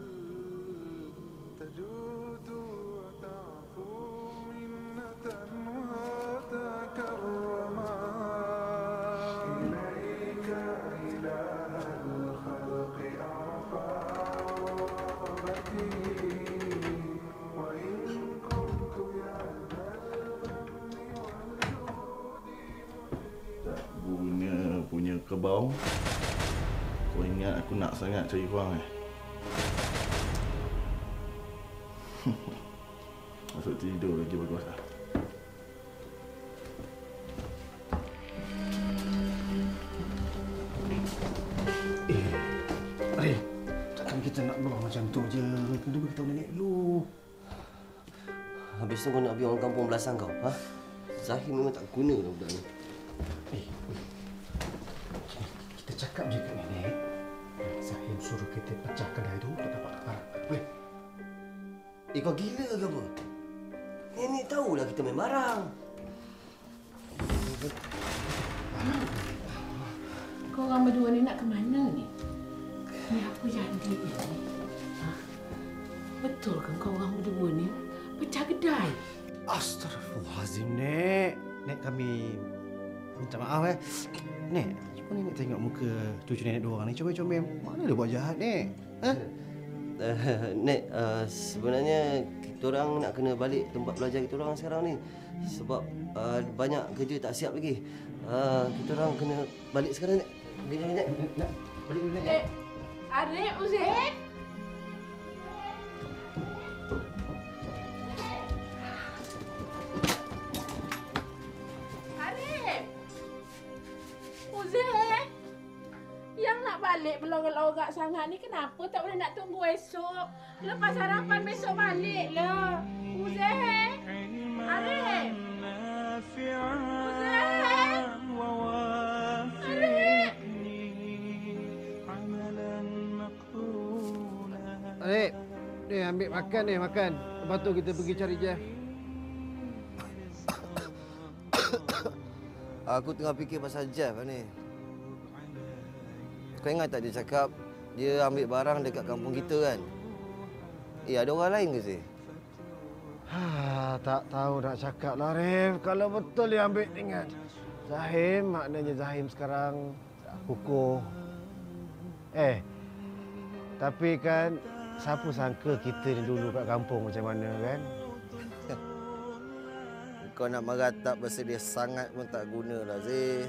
punya kebau. Kau ingat aku nak sangat cari korang, Masuk tidur lagi bagus lah. Arif, takkan kita nak buang macam tu je. Kena beritahu nenek dulu. Habis tu kau nak biar orang kampung belasang kau, ha? Zahim memang tak guna dah budak ni. Kita cakap je kat nenek. Zahim suruh kita pecah kedai tu untuk dapat barang. Boleh? Kau gila ke apa? Nenek tahulah kita main barang. Kau orang berdua ni nak ke mana ni? Ni apa jadi ni? Betul ke kau orang berdua ni pecah kedai? Astagfirullahalazim, Nek. Nek, kami minta maaf, Nek, cuba Nek tengok muka cucu nenek dua orang ni comel-comel. Mana dia buat jahat, Nek? Nek, sebenarnya kita orang nak kena balik tempat belajar kita orang sekarang ni. Sebab banyak kerja tak siap lagi. Kita orang kena balik sekarang, Nek. Nek. Balik dulu, Nek. Arif, Uzair. Arif. Uzair. Yang nak balik berlogak-logak sangat ni kenapa tak boleh nak tunggu esok? Lepas sarapan besok baliklah. Uzair. Arif. Uzair. Arif. Adik, ni ambil makan ni, makan. Lepas tu kita pergi cari Jeff. Aku tengah fikir pasal Jeff ni. Kau ingat tak dia cakap dia ambil barang dekat kampung kita kan? Ada orang lain ke sih? Tak tahu nak cakap lah, Rif. Kalau betul dia ambil dengan Zahim, maknanya Zahim sekarang kukuh. Tapi kan siapa sangka kita ni dulu kat kampung macam mana kan? Kau nak meratap bersedia sangat pun tak guna lah, Zee.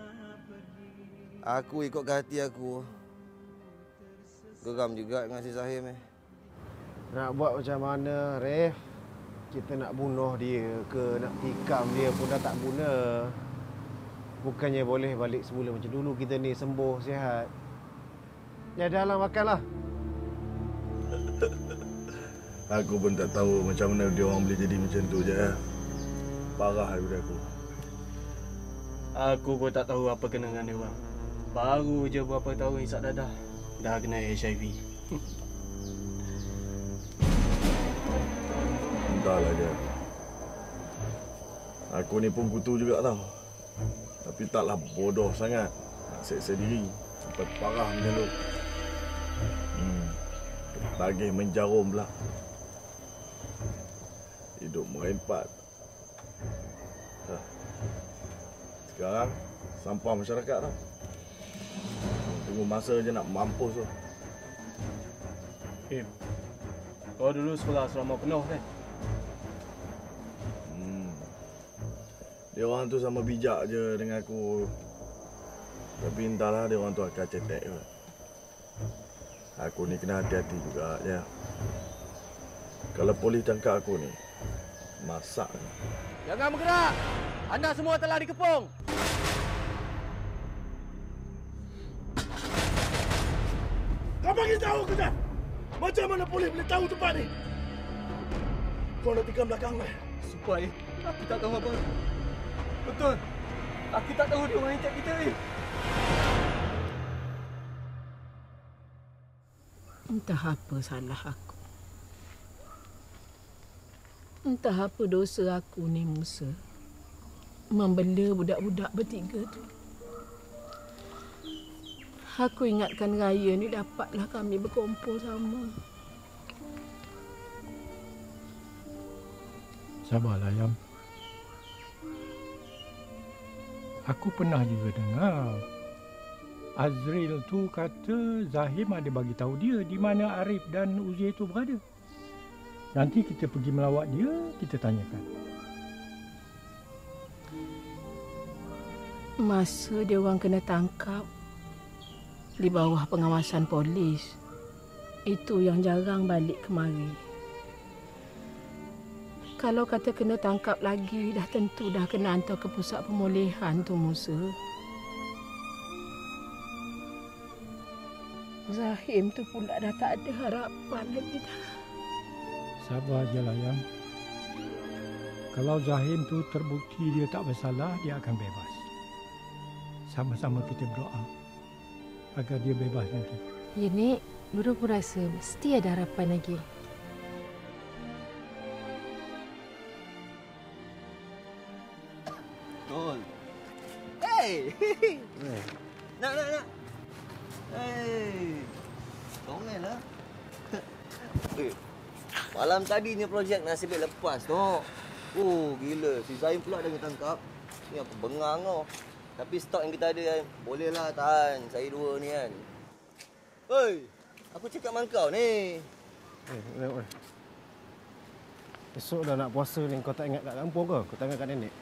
Aku ikut ke hati aku. Geram juga dengan si Zahim Nak buat macam mana, Rif? Kita nak bunuh dia ke nak tikam dia pun dah tak guna. Bukannya boleh balik semula macam dulu kita ni sembuh, sihat. Ya dah lah, makanlah. Aku pun tak tahu macam mana dia orang boleh jadi macam tu je. Parah daripada aku. Aku pun tak tahu apa kena dengan dia orang. Baru je berapa tahun hisap dadah, dah kena HIV. Entahlah dia. Aku ni pun kutu juga tau. Tapi taklah bodoh sangat nak seksa diri sampai parah macam tu. Tagih menjarum pula. Hidup merempat. Sekarang sampah masyarakat tau. Tunggu masa je nak mampus tu. Him, kau dulu sekolah asrama penuh kan? Dia orang tu sama bijak je dengan aku. Tapi entahlah dia orang tu akan cetek ke. Aku ni kena hati-hati juga je. Kalau polis tangkap aku ni, masak ni. Jangan bergerak. Anda semua telah dikepung. Kau bagi tahu aku dah. Macam mana polis boleh tahu tempat ni? Kau nak tikam belakang aku. Supaya aku tak tahu apa. Betul. Aku tak tahu dia orang injak kita ni. Entah apa salah aku. Entah apa dosa aku ni, Musa. Membela budak-budak bertiga tu. Aku ingatkan raya ni dapatlah kami berkumpul sama. Sabarlah, Yam. Aku pernah juga dengar Azril tu kata Zahim ada bagi tahu dia di mana Arif dan Uzair tu berada. Nanti kita pergi melawat dia, kita tanyakan. Masa dia orang kena tangkap di bawah pengawasan polis, itu yang jarang balik kemari. Kalau kata kena tangkap lagi, dah tentu dah kena hantar ke pusat pemulihan tu, Musa. Zahim tu pula dah tak ada harapan lagi dah. Sabar je lah, Yam. Kalau Zahim tu terbukti dia tak bersalah, dia akan bebas. Sama-sama kita berdoa agar dia bebas nanti. Ya, Nek. Nurul pun rasa mesti ada harapan lagi. Betul. Hey! Nak. Hey! Comel lah. Malam tadinya projek nasib baik lepas tu. Oh, gila. Si Zaim pula dah ketangkap. Ni aku bengang tau. Tapi stok yang kita ada kan, bolehlah tahan saya dua ni kan. Hei, aku cakap dengan kau ni. Oi. Esok dah nak puasa ni, kau tak ingat kat kampung ke? Kau tak ingat kat nenek?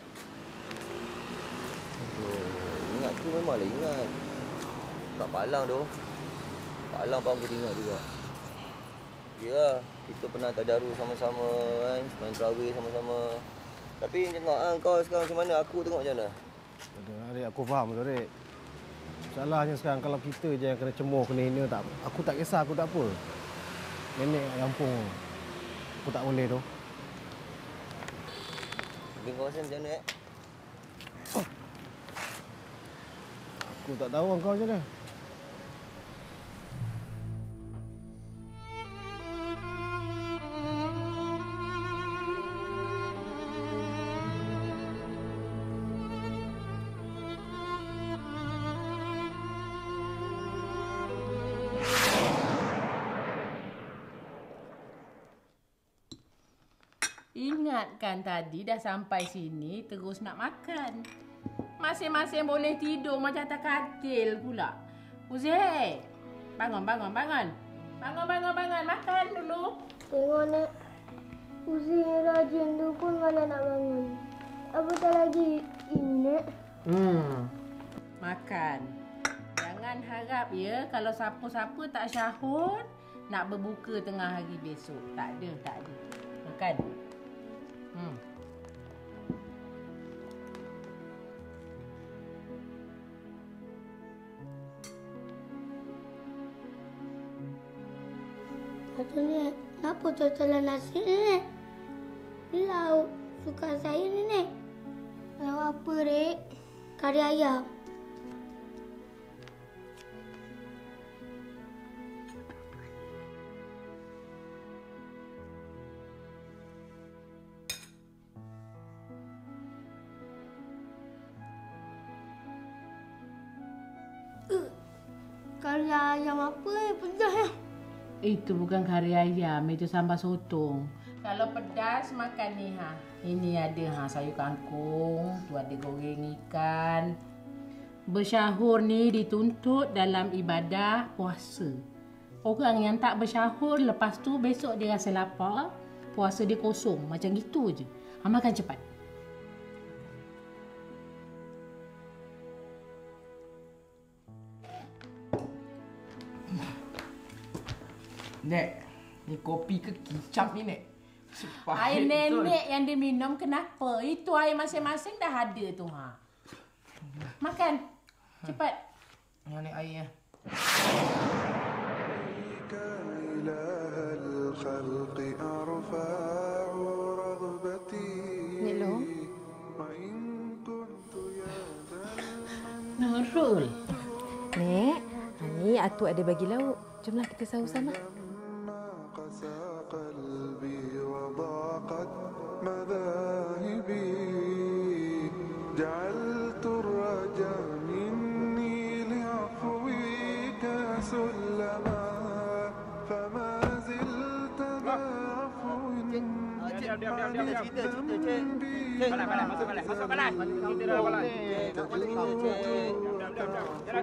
Ingat tu memanglah ingat. Kat Palang tu. Palang pun aku ingat juga. Ya, kita pernah tadarus sama-sama kan, main tarawih sama-sama. Tapi tengok kau sekarang macam mana, aku tengok macam mana. Adik, aku faham tu, Adik. Salahnya sekarang kalau kita je yang kena cemoh, kena hina, tak, aku tak kisah, aku tak apa. Nenek kat kampung, aku tak boleh tu. Tapi kau rasa macam mana, Aku tak tahu kau macam mana. Ingatkan tadi dah sampai sini terus nak makan. Masing-masing boleh tidur macam atas katil pula. Uzair, bangun. Bangun. Makan dulu. Tengok, Nek. Uzair rajin tu pun malah nak bangun. Apatah lagi ini, Nek. Makan. Jangan harap ya kalau siapa-siapa tak syahud nak berbuka tengah hari besok. Tak ada. Makan. Betul, Nek. Kenapa telan nasi ni, Nek? Ni lauk suka saya ni, Nek. Lauk apa, Rek? Kari ayam. Kari ayam apa ni? Pedas ya? Itu bukan kari ayam, itu sambal sotong. Kalau pedas makan ni ha. Ini ada sayur kangkung, tu ada goreng ikan. Bersyahur ni dituntut dalam ibadah puasa. Orang yang tak bersyahur lepas tu besok dia rasa lapar, puasa dia kosong. Macam gitu je. Makan cepat. Nek, ni kopi ke kicap ni, Nek? Air nenek yang dia minum kenapa? Itu air masing-masing dah ada tu ha. Makan. Cepat. Yang ni air ya. Nek Long. Nurul. Nek, ni Atuk ada bagi lauk. Jomlah kita sahur sama. جعلت الرجاء مني لعفوك سلما فما زلت بعفو Diam. Cik. Balai, masuk balai. Kita dah balai. Diam.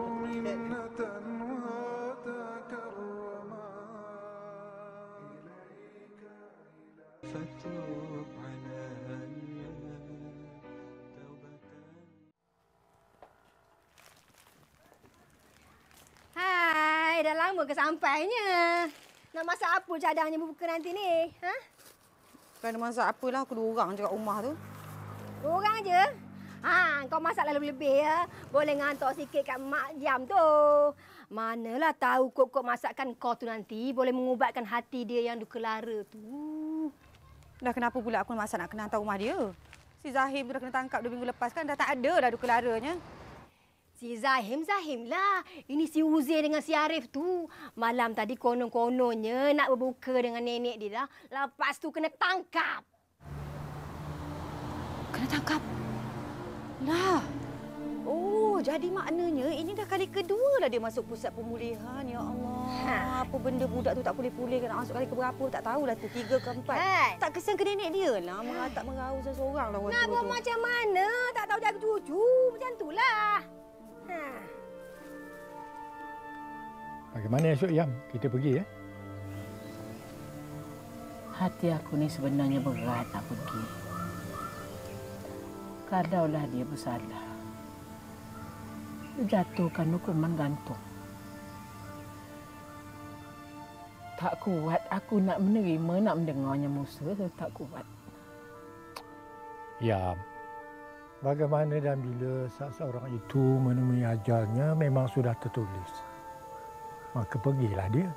Hai, dah lama ke sampainya? Nak masak apa cadangnya berbuka nanti ni? Ha? Bukan masak apalah, aku 2 orang je kat rumah tu. 2 orang je? Ha, kau masak lebih-lebih ya. Boleh ngantor sikit kat mak jam tu. Manalah tahu kok masakan kau tu nanti boleh mengubatkan hati dia yang duka lara tu. Dah kenapa pula aku masak nak kena hantar rumah dia? Si Zahim tu dah kena tangkap 2 minggu lepas kan, dah tak ada dah duka laranya. Si Zahim lah. Ini si Uzair dengan si Arif tu. Malam tadi konon-kononnya nak berbuka dengan nenek dia dah. Lepas tu kena tangkap. Kena tangkap? Lah. Oh, jadi maknanya ini dah kali kedua lah dia masuk pusat pemulihan. Ya Allah. Apa benda budak tu tak pulih-pulih nak masuk kali keberapa? Tak tahulah tu, 3 ke 4. Tak kesian ke nenek dia lah. Tak merau seseorang lah waktu tu. Nak buat macam mana? Tak tahu jaga cucu. Macam itulah. Bagaimana esok, Yam? Kita pergi, ya? Hati aku ni sebenarnya berat nak pergi. Kalaulah dia bersalah, jatuhkan hukuman gantung. Tak kuat aku nak menerima, nak mendengarnya Musa. Tak kuat. Yam, bagaimana dan bila seorang itu menemui ajalnya memang sudah tertulis. Maka pergilah dia.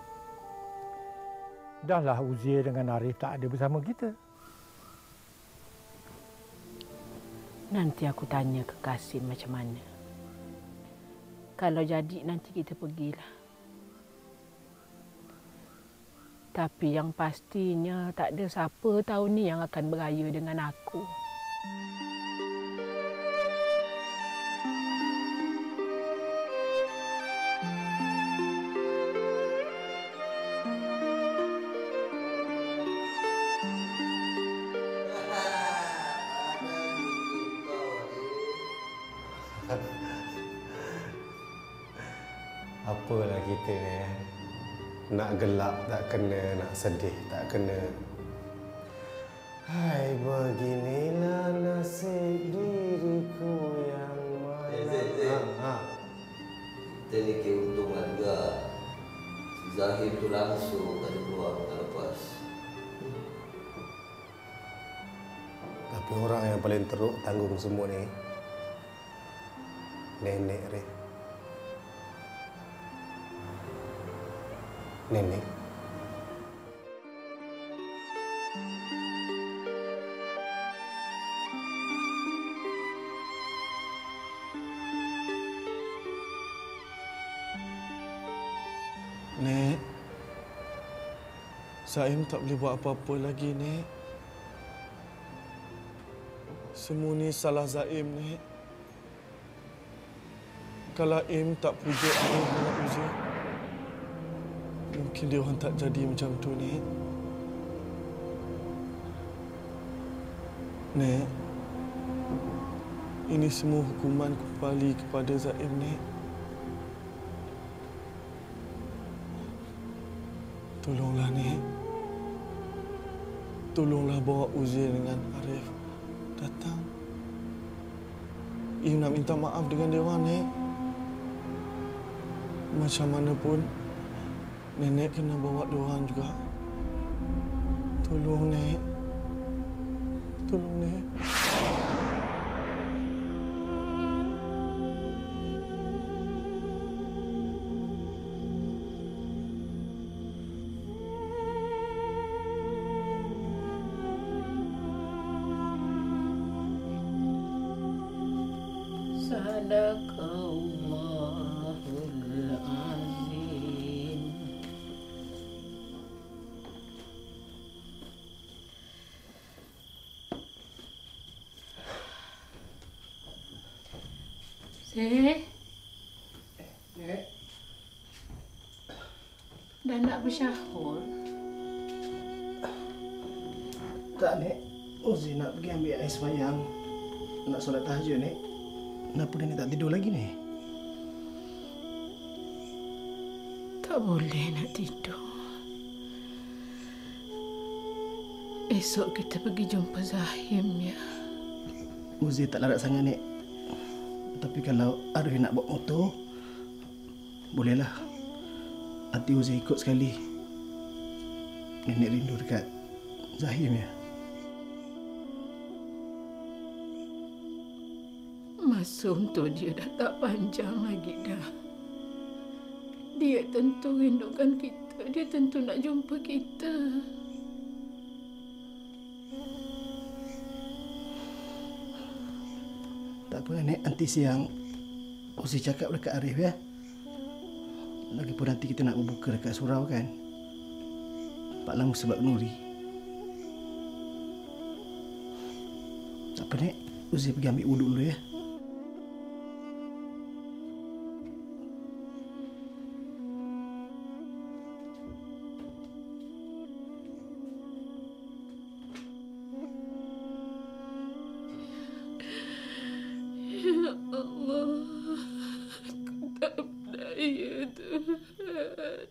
Dahlah Uzair dengan Arif tak ada bersama kita. Nanti aku tanya ke Kasim macam mana. Kalau jadi nanti kita pergilah. Tapi yang pastinya tak ada siapa tahun ni yang akan beraya dengan aku. Apalah kita ni, nak gelak tak kena, nak sedih tak kena. Hai, beginilah nasib diriku yang mana. Kita ni keuntungan juga. Si Zahim tu langsung kata keluar tak lepas. Tapi orang yang paling teruk tanggung semua ni, nenek Rin. Nenek. Nek, Zaim tak boleh buat apa-apa lagi, Nek. Semua ni salah Zaim, Nek. Kalau Im tak pujuk Arif dengan Uzair, mungkin dia orang tak jadi macam tu, Nek. Nek, ini semua hukuman kembali kepada Zaim, Nek. Tolonglah, Nek. Tolonglah bawa Uzair dengan Arif datang. Im nak minta maaf dengan dia orang, Nek. Macam mana pun, Nenek kena bawa dia orang juga. Tolong, Nek. Tolong, Nek. Sadaqallahul azim. Dah nak bersyahur? Tak, Nek. Uzi nak pergi ambil air sembahyang. Nak solat tahajud, Nek. Kenapa Nenek tak tidur lagi, Nek? Tak boleh nak tidur. Esok kita pergi jumpa Zahim, ya. Uzi tak larat sangat, Nek. Tapi kalau Arif nak bawa motor, bolehlah. Hati Uzi ikut sekali. Nenek rindu dekat Zahim, ya. Masa untuk dia dah tak panjang lagi dah. Dia tentu rindukan kita. Dia tentu nak jumpa kita. Tak apa, Nek. Nanti siang Uzi cakap dekat Arif, ya. Lagipun nanti kita nak berbuka dekat surau, kan? Pak Lang sebab Nuri. Tak apa, Nek. Uzi pergi ambil wuduk dulu, ya. Ya Allah, aku tak berdaya, Tuhan.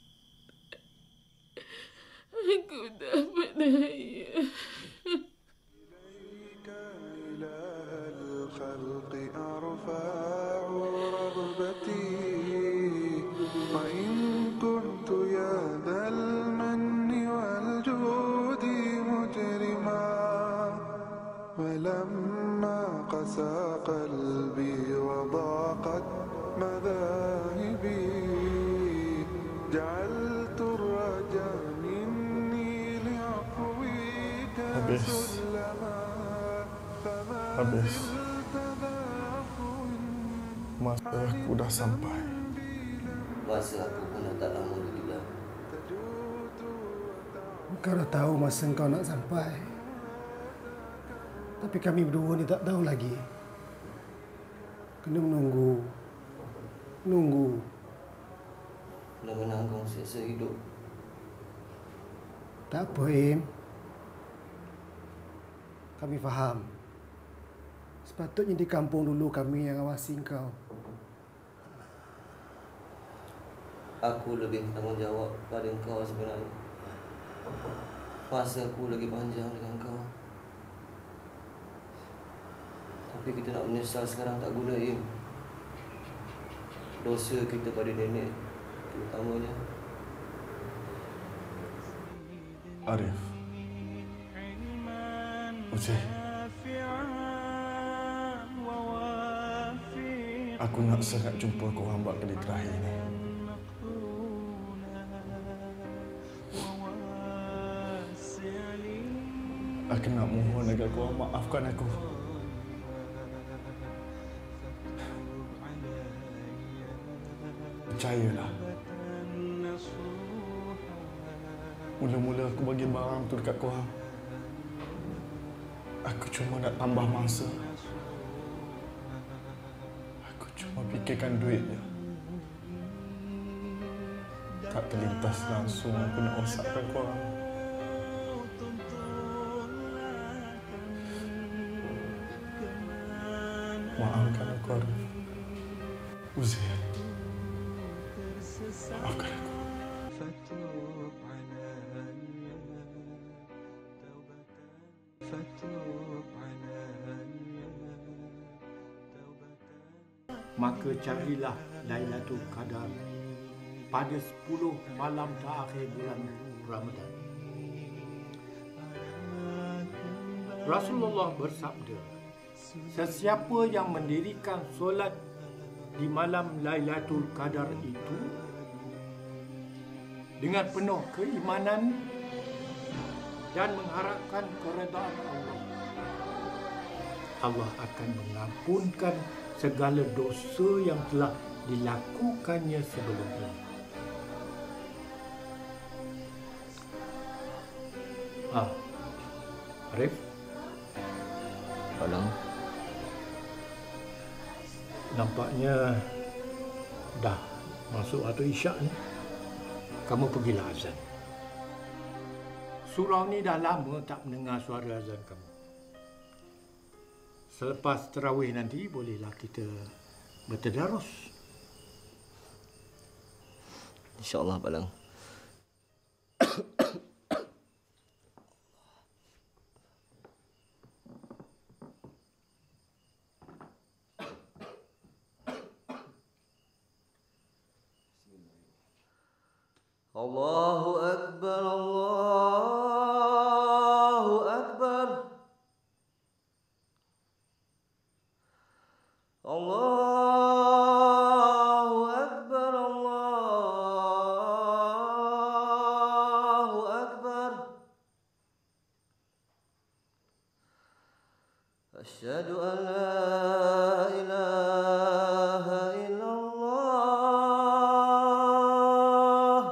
Aku tak berdaya. الخلق أرفع رغبتي وإن كنت يا ذا المن والجود مجرما ولما قسى قلبي وضاقت مذاهبي جعلت الرجاء مني لعفوك سلما Habis. Masa aku dah sampai. Masa aku pun dah tak lama lagi dah. Kau dah tahu masa kau nak sampai. Tapi kami berdua ni tak tahu lagi. Kena menunggu. Nunggu. Nak menanggung siksa hidup. Tak apa, Im. Kami faham. Sepatutnya di kampung dulu kami yang awasi kau. Aku lebih bertanggungjawab pada kau sebenarnya. Masa aku lagi panjang dengan kau. Tapi kita nak menyesal sekarang tak guna, Im. Dosa kita pada nenek terutamanya. Arif. Uzi. Aku nak sangat jumpa korang buat kali terakhir ni. Aku nak mohon agar korang maafkan aku. Percayalah. Mula-mula aku bagi barang tu dekat korang. Aku cuma nak tambah masa. Aku cuma fikirkan duit je. Tak terlintas langsung aku nak rosakkan korang. Maafkan aku, Arif. Uzair. Maafkan aku. Maka carilah Lailatul Qadar pada 10 malam terakhir bulan Ramadan. Rasulullah bersabda, sesiapa yang mendirikan solat di malam Lailatul Qadar itu dengan penuh keimanan dan mengharapkan keredaan Allah, Allah akan mengampunkan segala dosa yang telah dilakukannya sebelumnya. Arif? Abang? Nampaknya dah masuk waktu isyak ni. Kamu pergilah azan. Surau ni dah lama tak mendengar suara azan kamu. Selepas tarawih nanti, bolehlah kita bertadarus. InsyaAllah, Balang. Allahu Akbar, Allahu Akbar. Allahu Akbar, Allahu Akbar. Asyhadu an la ilaha illallah.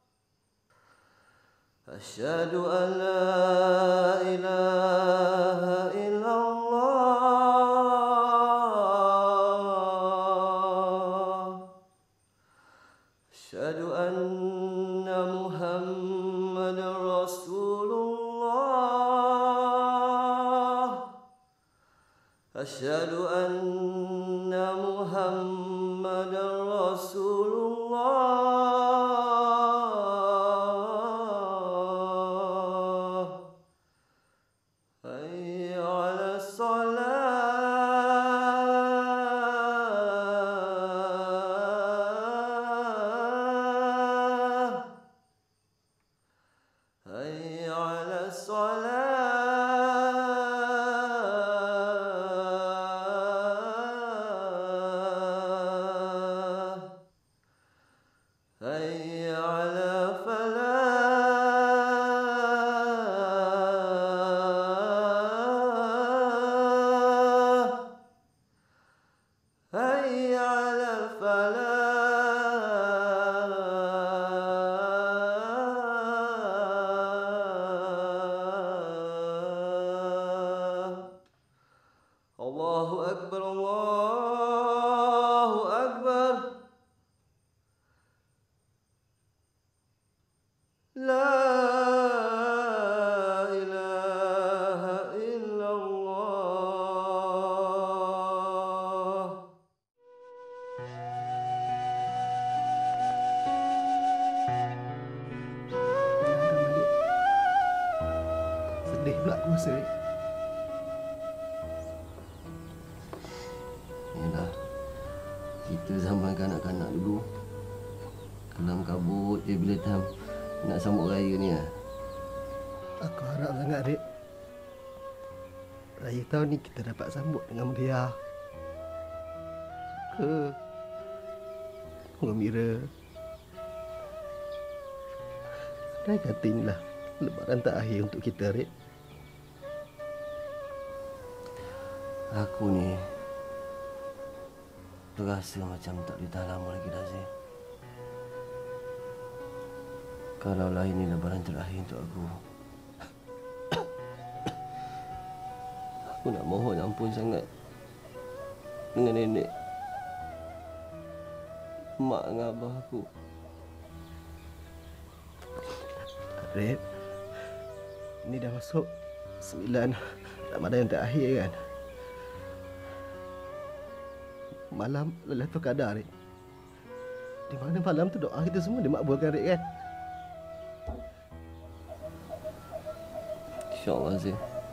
Asyhadu an la ilaha illallah. Asyhadu anna Muhammadar Rasulullah. Asyhadu anna Muhammadar Rasulullah. Hayya 'alas salah. Hayya 'alas salah. Hayya 'ala falah. Hayya 'alal falah. Allahu Akbar, Allahu Akbar. La ilaha illallah. Sedih pula aku rasa. Yalah, kita zaman kanak-kanak dulu kelam kabut je bila time nak sambut raya ni lah. Aku harap sangat, Rik. Raya tahun ni kita dapat sambut dengan meriah. Suka. Gembira. Andai kata inilah lebaran terakhir untuk kita, Rik. Aku ni terasa macam tak boleh tahan lama lagi dah, Zee. Kalaulah ini lebaran terakhir untuk aku, aku nak mohon ampun sangat dengan nenek, mak dengan abah aku. Rik, ini dah masuk 9 Ramadan yang terakhir kan? malam Lailatul Qadar, Rik. Di mana malam tu doa kita semua dimakbulkan, Rik, kan? InsyaAllah, Zin.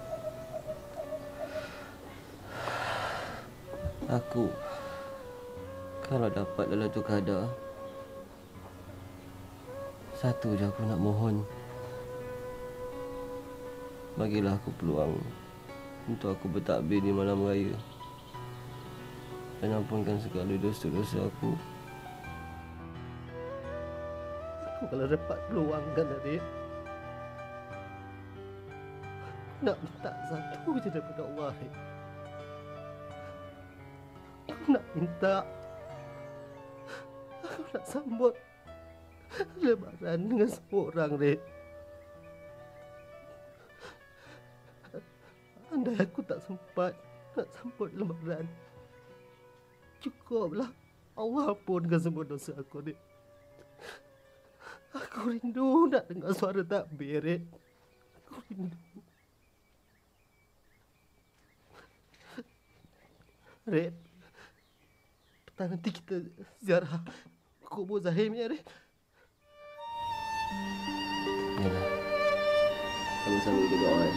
Aku kalau dapat Lailatul Qadar, satu je aku nak mohon. Bagilah aku peluang untuk aku bertakbir di malam raya. Dan ampunkan segala dosa-dosa aku. Aku kalau dapat peluang kan, Rik, nak minta satu je daripada Allah, Rik. Aku nak minta, aku nak sambut Lebaran dengan semua orang, Rik. Andai aku tak sempat nak sambut Lebaran, cukuplah Allah ampunkan semua dosa aku, Rik. Aku rindu nak dengar suara takbir, Rik. Aku rindu. Rik, petang nanti kita ziarah kubur Zahim ya, Rik. Yalah. Sama-sama kita doa.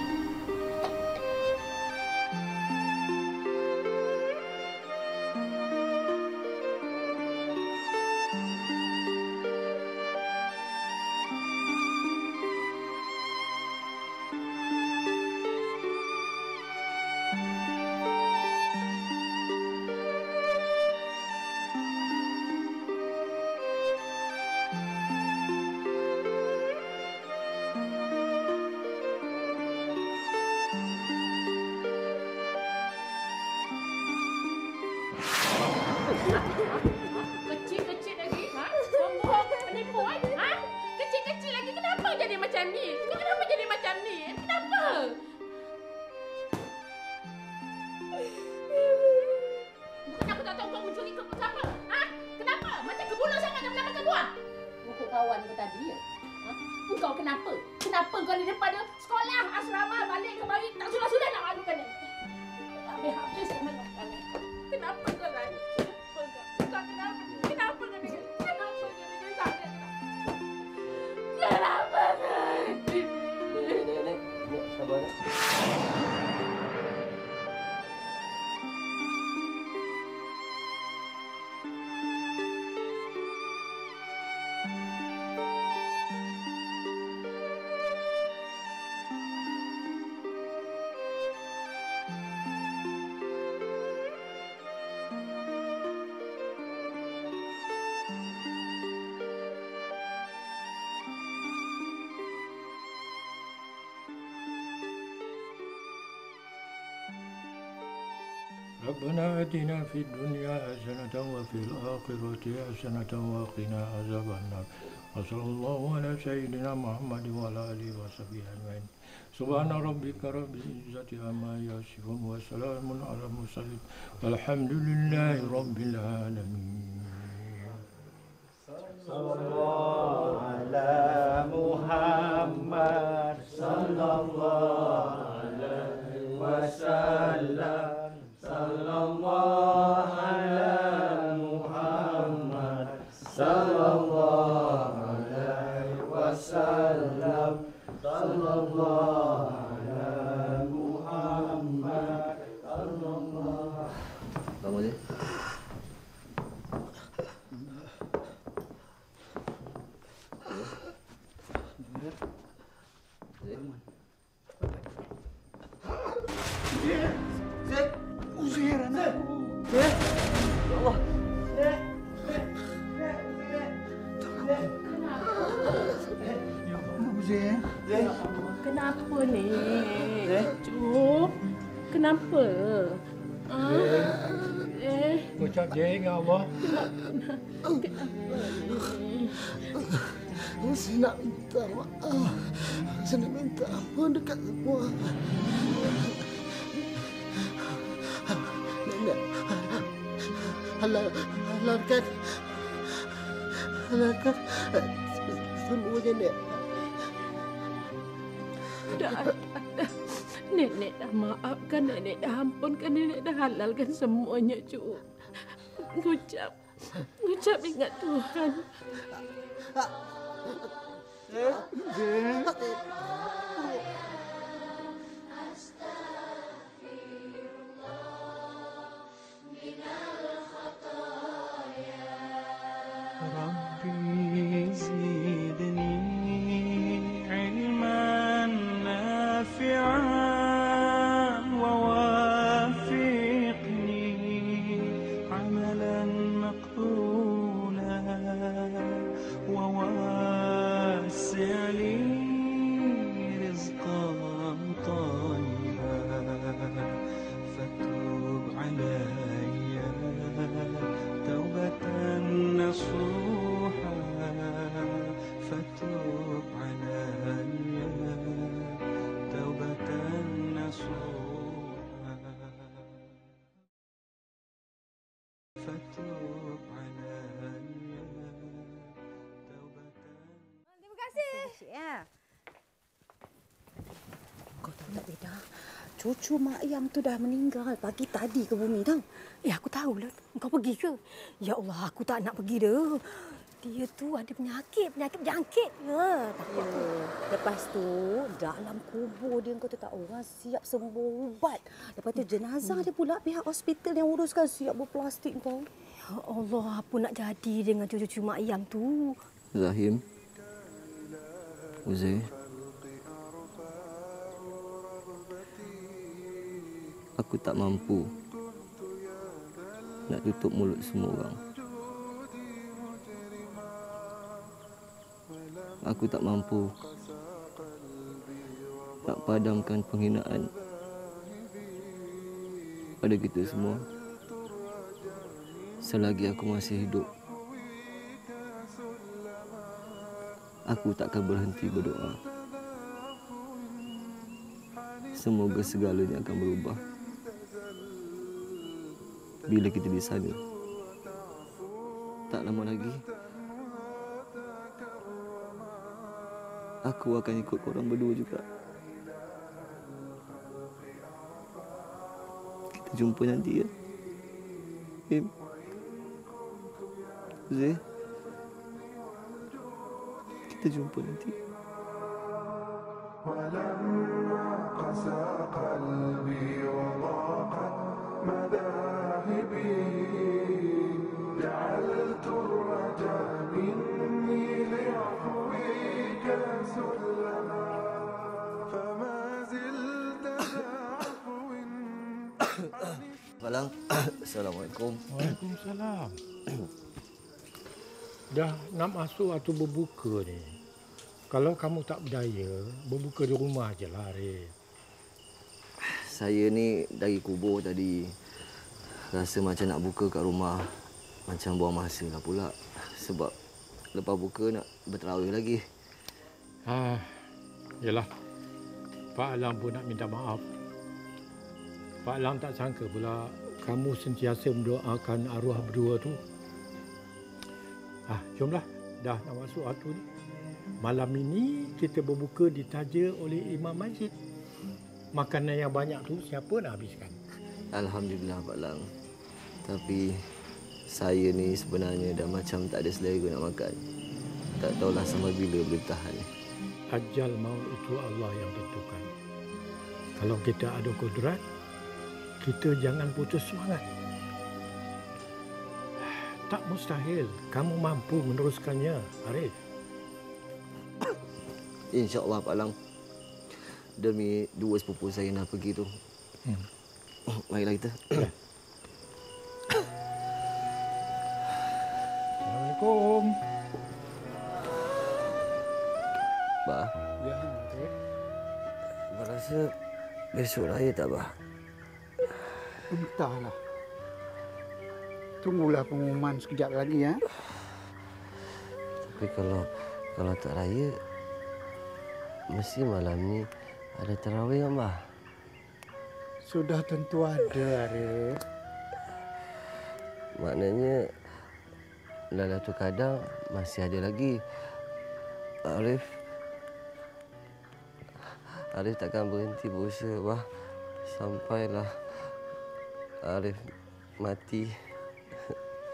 Kecil-kecil lagi, ha? Pembohong, penipu, ha? Kecil-kecil lagi, kenapa jadi macam ni? Kenapa jadi macam ni? Kenapa? Bukan aku tak tahu kau mencuri ke siapa? Ha? Kenapa? Macam kebulu sangat nak menyelamatkan buah? Untuk kawan kau tadi, ya? Ha? Engkau kenapa? Kenapa kau di depan dia sekolah, asrama, balik ke balik, tak sudah-sudah nak malukan dia? Tak habis-habis nak malukan dia. Kenapa kau lain? Kenapa kau ni? Kenapa kau ni? Kenapa ni? Nek, sabar, Nek. ربنا آتنا في الدنيا حسنة وفي الآخرة حسنة وقنا عذاب النار وصلى الله على سيدنا محمد وعلى آله وصحبه أجمعين سبحان ربك رب العزة عما يصفون وسلام على المرسلين والحمد لله رب العالمين صلى الله على محمد صلى الله عليه وسلم صلى الله على محمد صلى الله عليه وسلم صلى الله على محمد صلى الله. Bangun je. Uzair anakku. Ya Allah. Uzair. Kenapa ni? Cuk, kenapa? Ucap jeng Allah. Saya nak minta maaf. Saya nak minta ampun dekat semua. Nenek, halalkan semuanya, Nek. Dah. Nenek dah maafkan, nenek dah ampunkan, nenek dah halalkan semuanya, Cuk. Ngucap ingat Tuhan. ربي زدني علما نافعا ووافقني عملا مقبولا وواسع لي رزقا طيبا فتوب علي توبة نصوحا فتوب علي توبة نصوحا فتوب علي Terima kasih. Ya. Kau tahu tak, Beda? Cucu Mak Yam tu dah meninggal pagi tadi ke bumi tau. Aku tahu lah. Kau pergi ke? Ya Allah, aku tak nak pergi dah. Dia tu ada penyakit jangkit. Ya, takut tu. Lepas tu, dalam kubur dia kau tak orang siap semua ubat. Lepas tu jenazah dia pula pihak hospital yang uruskan siap berplastik kau. Ya Allah, apa nak jadi dengan cucu-cucu Mak Yam tu? Zahim, Uzair, aku tak mampu nak tutup mulut semua orang. Aku tak mampu nak padamkan penghinaan pada kita semua selagi aku masih hidup. Aku takkan berhenti berdoa. Semoga segalanya akan berubah bila kita di sana. Tak lama lagi, aku akan ikut korang berdua juga. Kita jumpa nanti ya. Im, Zee, kita jumpa nanti. ولما قسى قلبي وضاقت مذاهبي جعلت الرجاء مني لعفوك سلما فما زلت ذا عفو. Malang. Assalamualaikum. Waalaikumsalam. Dah nak masuk atau berbuka ni. Kalau kamu tak berdaya, berbuka di rumah je lah, Arif. Saya ni dari kubur tadi. Rasa macam nak buka kat rumah. Macam buang masa lah pula. Sebab lepas buka nak berterawih lagi. Yalah. Pak Alam pun nak minta maaf. Pak Alam tak sangka pula kamu sentiasa mendoakan arwah berdua tu. Jomlah. Dah nak masuk waktu ni. Malam ini kita berbuka ditaja oleh Imam Masjid. Makanan yang banyak tu siapa nak habiskan? Alhamdulillah Pak Lang. Tapi saya ni sebenarnya dah macam tak ada selera nak makan. Tak tahulah sampai bila boleh tahan. Ajal maut itu Allah yang tentukan. Kalau kita ada kudrat, kita jangan putus semangat. Tak mustahil kamu mampu meneruskannya, Arif. InsyaAllah Pak Lang. Demi dua sepupu saya nak pergi tu. Baiklah kita. Assalamualaikum. Bah. Ya, Abah rasa besok raya tak, Bah? Entahlah. Tunggulah pengumuman sekejap lagi ya. Tapi kalau tak raya, mesti malam ni ada tarawih kan, Bah? Sudah tentu ada, Arif. Maknanya Lailatul Qadar masih ada lagi. Arif takkan berhenti berusaha, Bah. Sampailah Arif mati.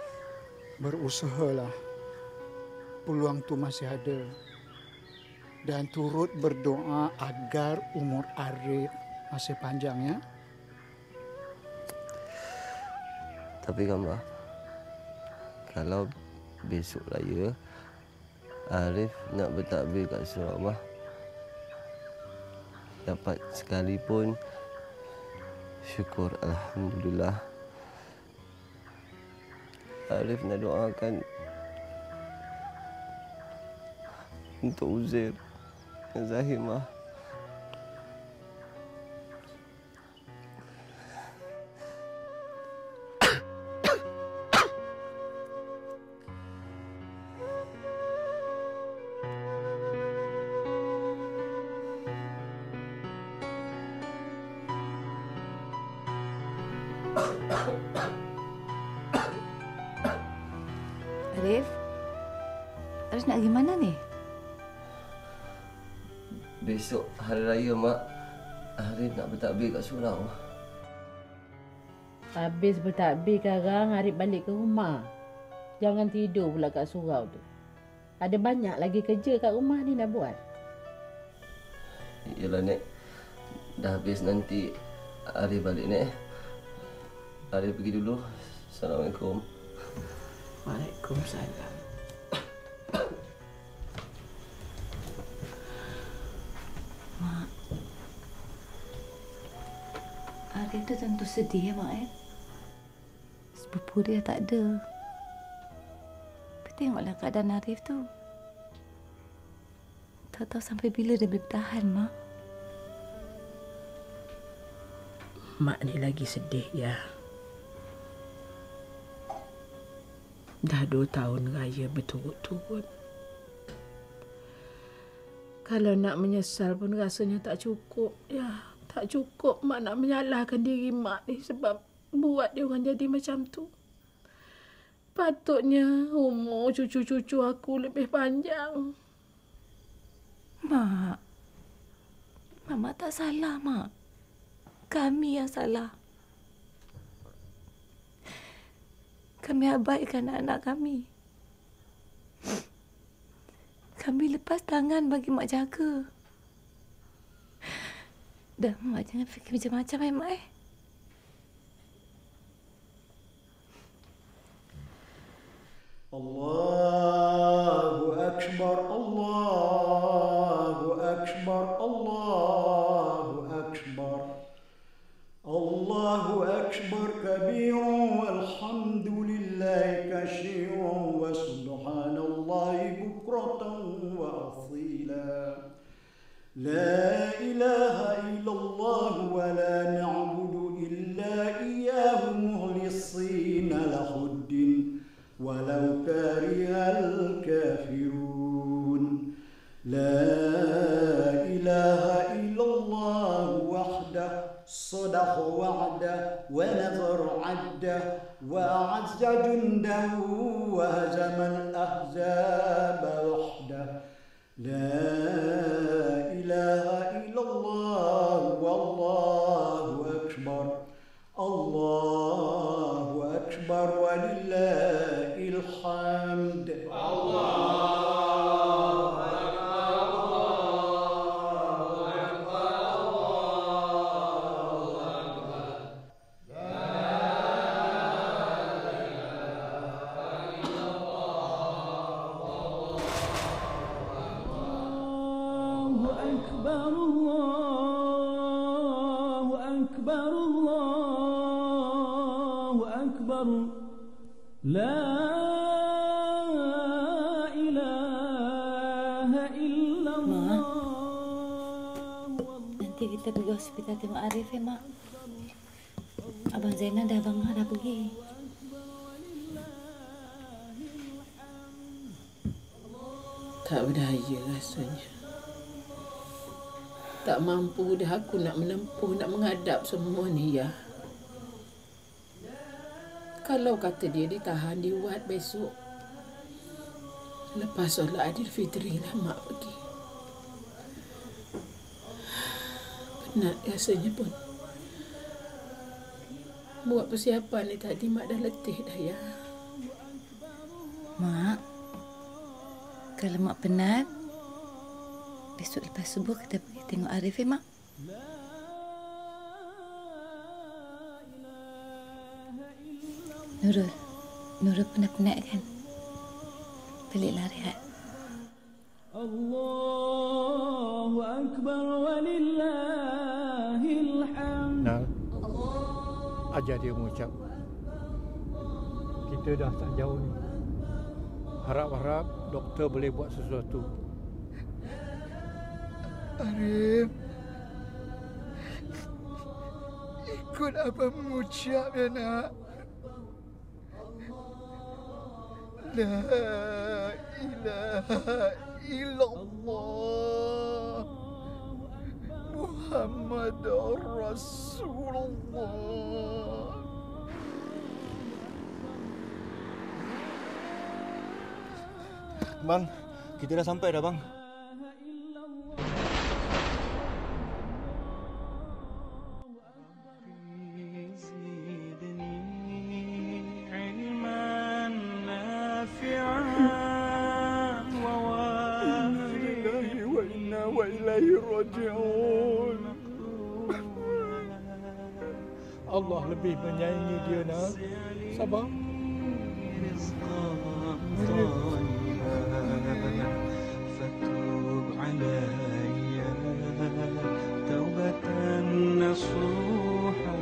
berusahalah. Peluang tu masih ada. Dan turut berdoa agar umur Arif masih panjang ya. Tapi kan Mak, kalau besok raya Arif nak bertakbir kat Sarawak, dapat sekali pun, syukur Alhamdulillah. Arif nak doakan untuk Uzair dan Zahir, Mah. Arif nak pergi mana ni? Besok hari raya, Mak. Arif nak bertakbir kat surau. Habis bertakbir sekarang, Arif balik ke rumah. Jangan tidur pula kat surau tu. Ada banyak lagi kerja kat rumah ni nak buat. Yalah, Nek. Dah habis nanti Arif balik, Nek. Arif pergi dulu. Assalamualaikum. Waalaikumsalam. Mak, Arif tu tentu sedih ya, Mak. Sepupu dia tak ada. Tapi tengoklah keadaan Arif tu. Tak tahu sampai bila dia boleh bertahan, Mak. Mak ni lagi sedih ya. Dah 2 tahun raya berturut-turut. Kalau nak menyesal pun rasanya tak cukup. Ya, tak cukup Mak nak menyalahkan diri Mak ni sebab buat dia orang jadi macam tu. Patutnya umur cucu-cucu aku lebih panjang. Mak, Mama tak salah, Mak. Kami yang salah. Kami abaikan anak kami. Kami lepas tangan bagi Mak jaga. Dah, Mak jangan fikir macam-macam, Mak. Allahu Akbar, Allahu Akbar, Allahu Akbar. Allahu Akbar kabiran walhamdulillahi kashiran wa subhanallahi bukratan wa asila. La ilaha illallah wa la na'budu illa iyyahu mukhlisina lahuddin walau karihal kafirun. La ilaha illallah wahdah صدق وعده ونظر عده وأعز جنده وهزم الأحزاب وحده. لا إله إلا الله والله أكبر. الله أكبر ولله الحمد. لا إله إلا الله. Nanti kita pergi hospital tengok Arif ya, Mak. Abang Zainal dah Abang dah pergi. Tak berdaya rasanya. Tak mampu dah aku nak menempuh, nak menghadap semua ni ya. Kalau kata dia ditahan di Wat besok, lepas solat Aidilfitri lah Mak pergi. Penat rasanya pun. Buat persiapan ni tadi Mak dah letih dah ya. Mak, kalau Mak penat, besok lepas subuh kita pergi tengok Arif, Mak. Nurul pernah penat kan? Baliklah rehat. Allahu Akbar walillahil hamd. Nah, ajar dia mengucap. Kita dah tak jauh ni. Harap-harap doktor boleh buat sesuatu. Arif, ikut apa mengucap ya nak. La ilaha illallah Muhammadur Rasulullah. Bang, kita dah sampai dah, bang. Allah lebih menyayangi dia, nak. Sabar. فتوب علي توبة نصوحا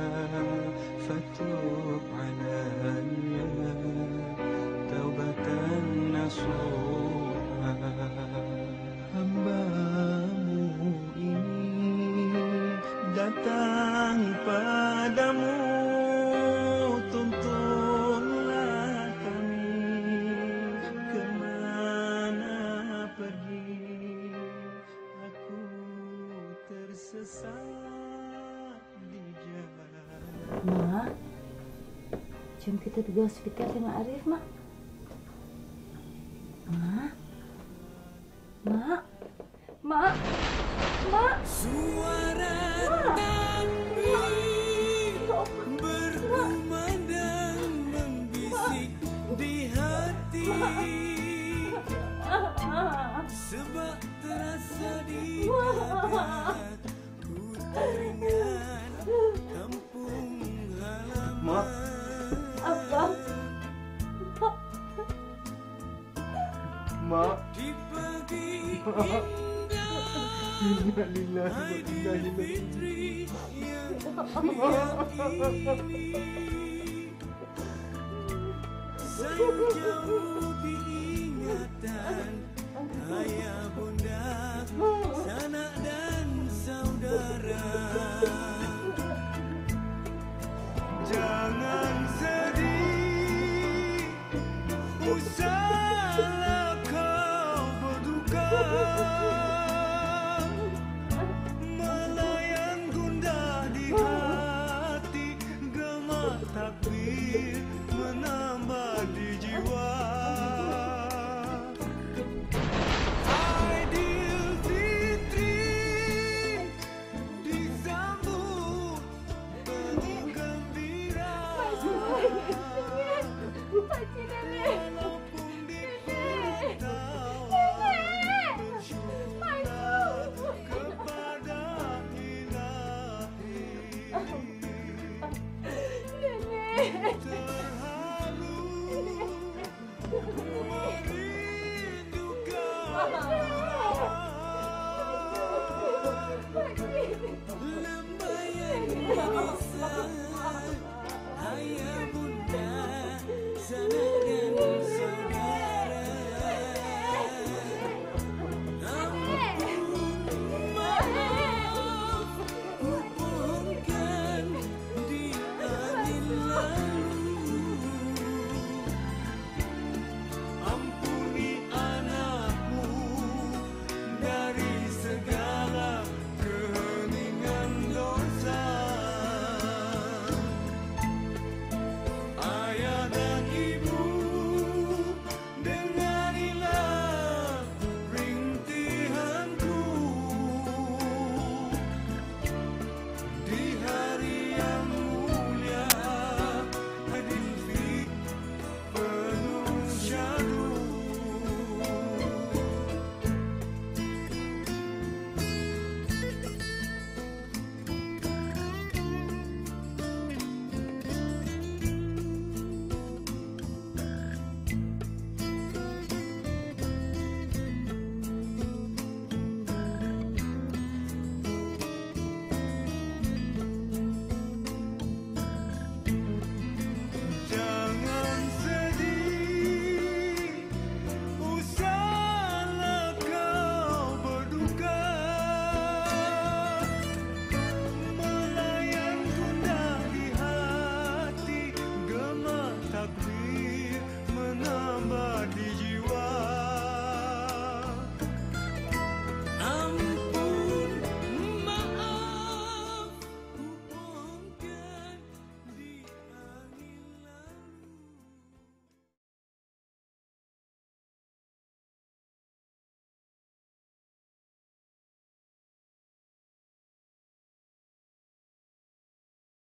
فتوب علي توبة نصوحا hambamu ini datang padamu, tuntunlah kami kemana pergi, aku tersesat di jalan. Mak, jom kita pergi hospital tengok Arif, Mak. Mak. Mak. Mak. Mak. Suara takbir berkumandang membisik di hati, sebab terasa di dada ku teringat kampung halaman. Mak. Abang. Mak. Di pagi Mak. Aidilfitri yang sejauh diingatan ayah bunda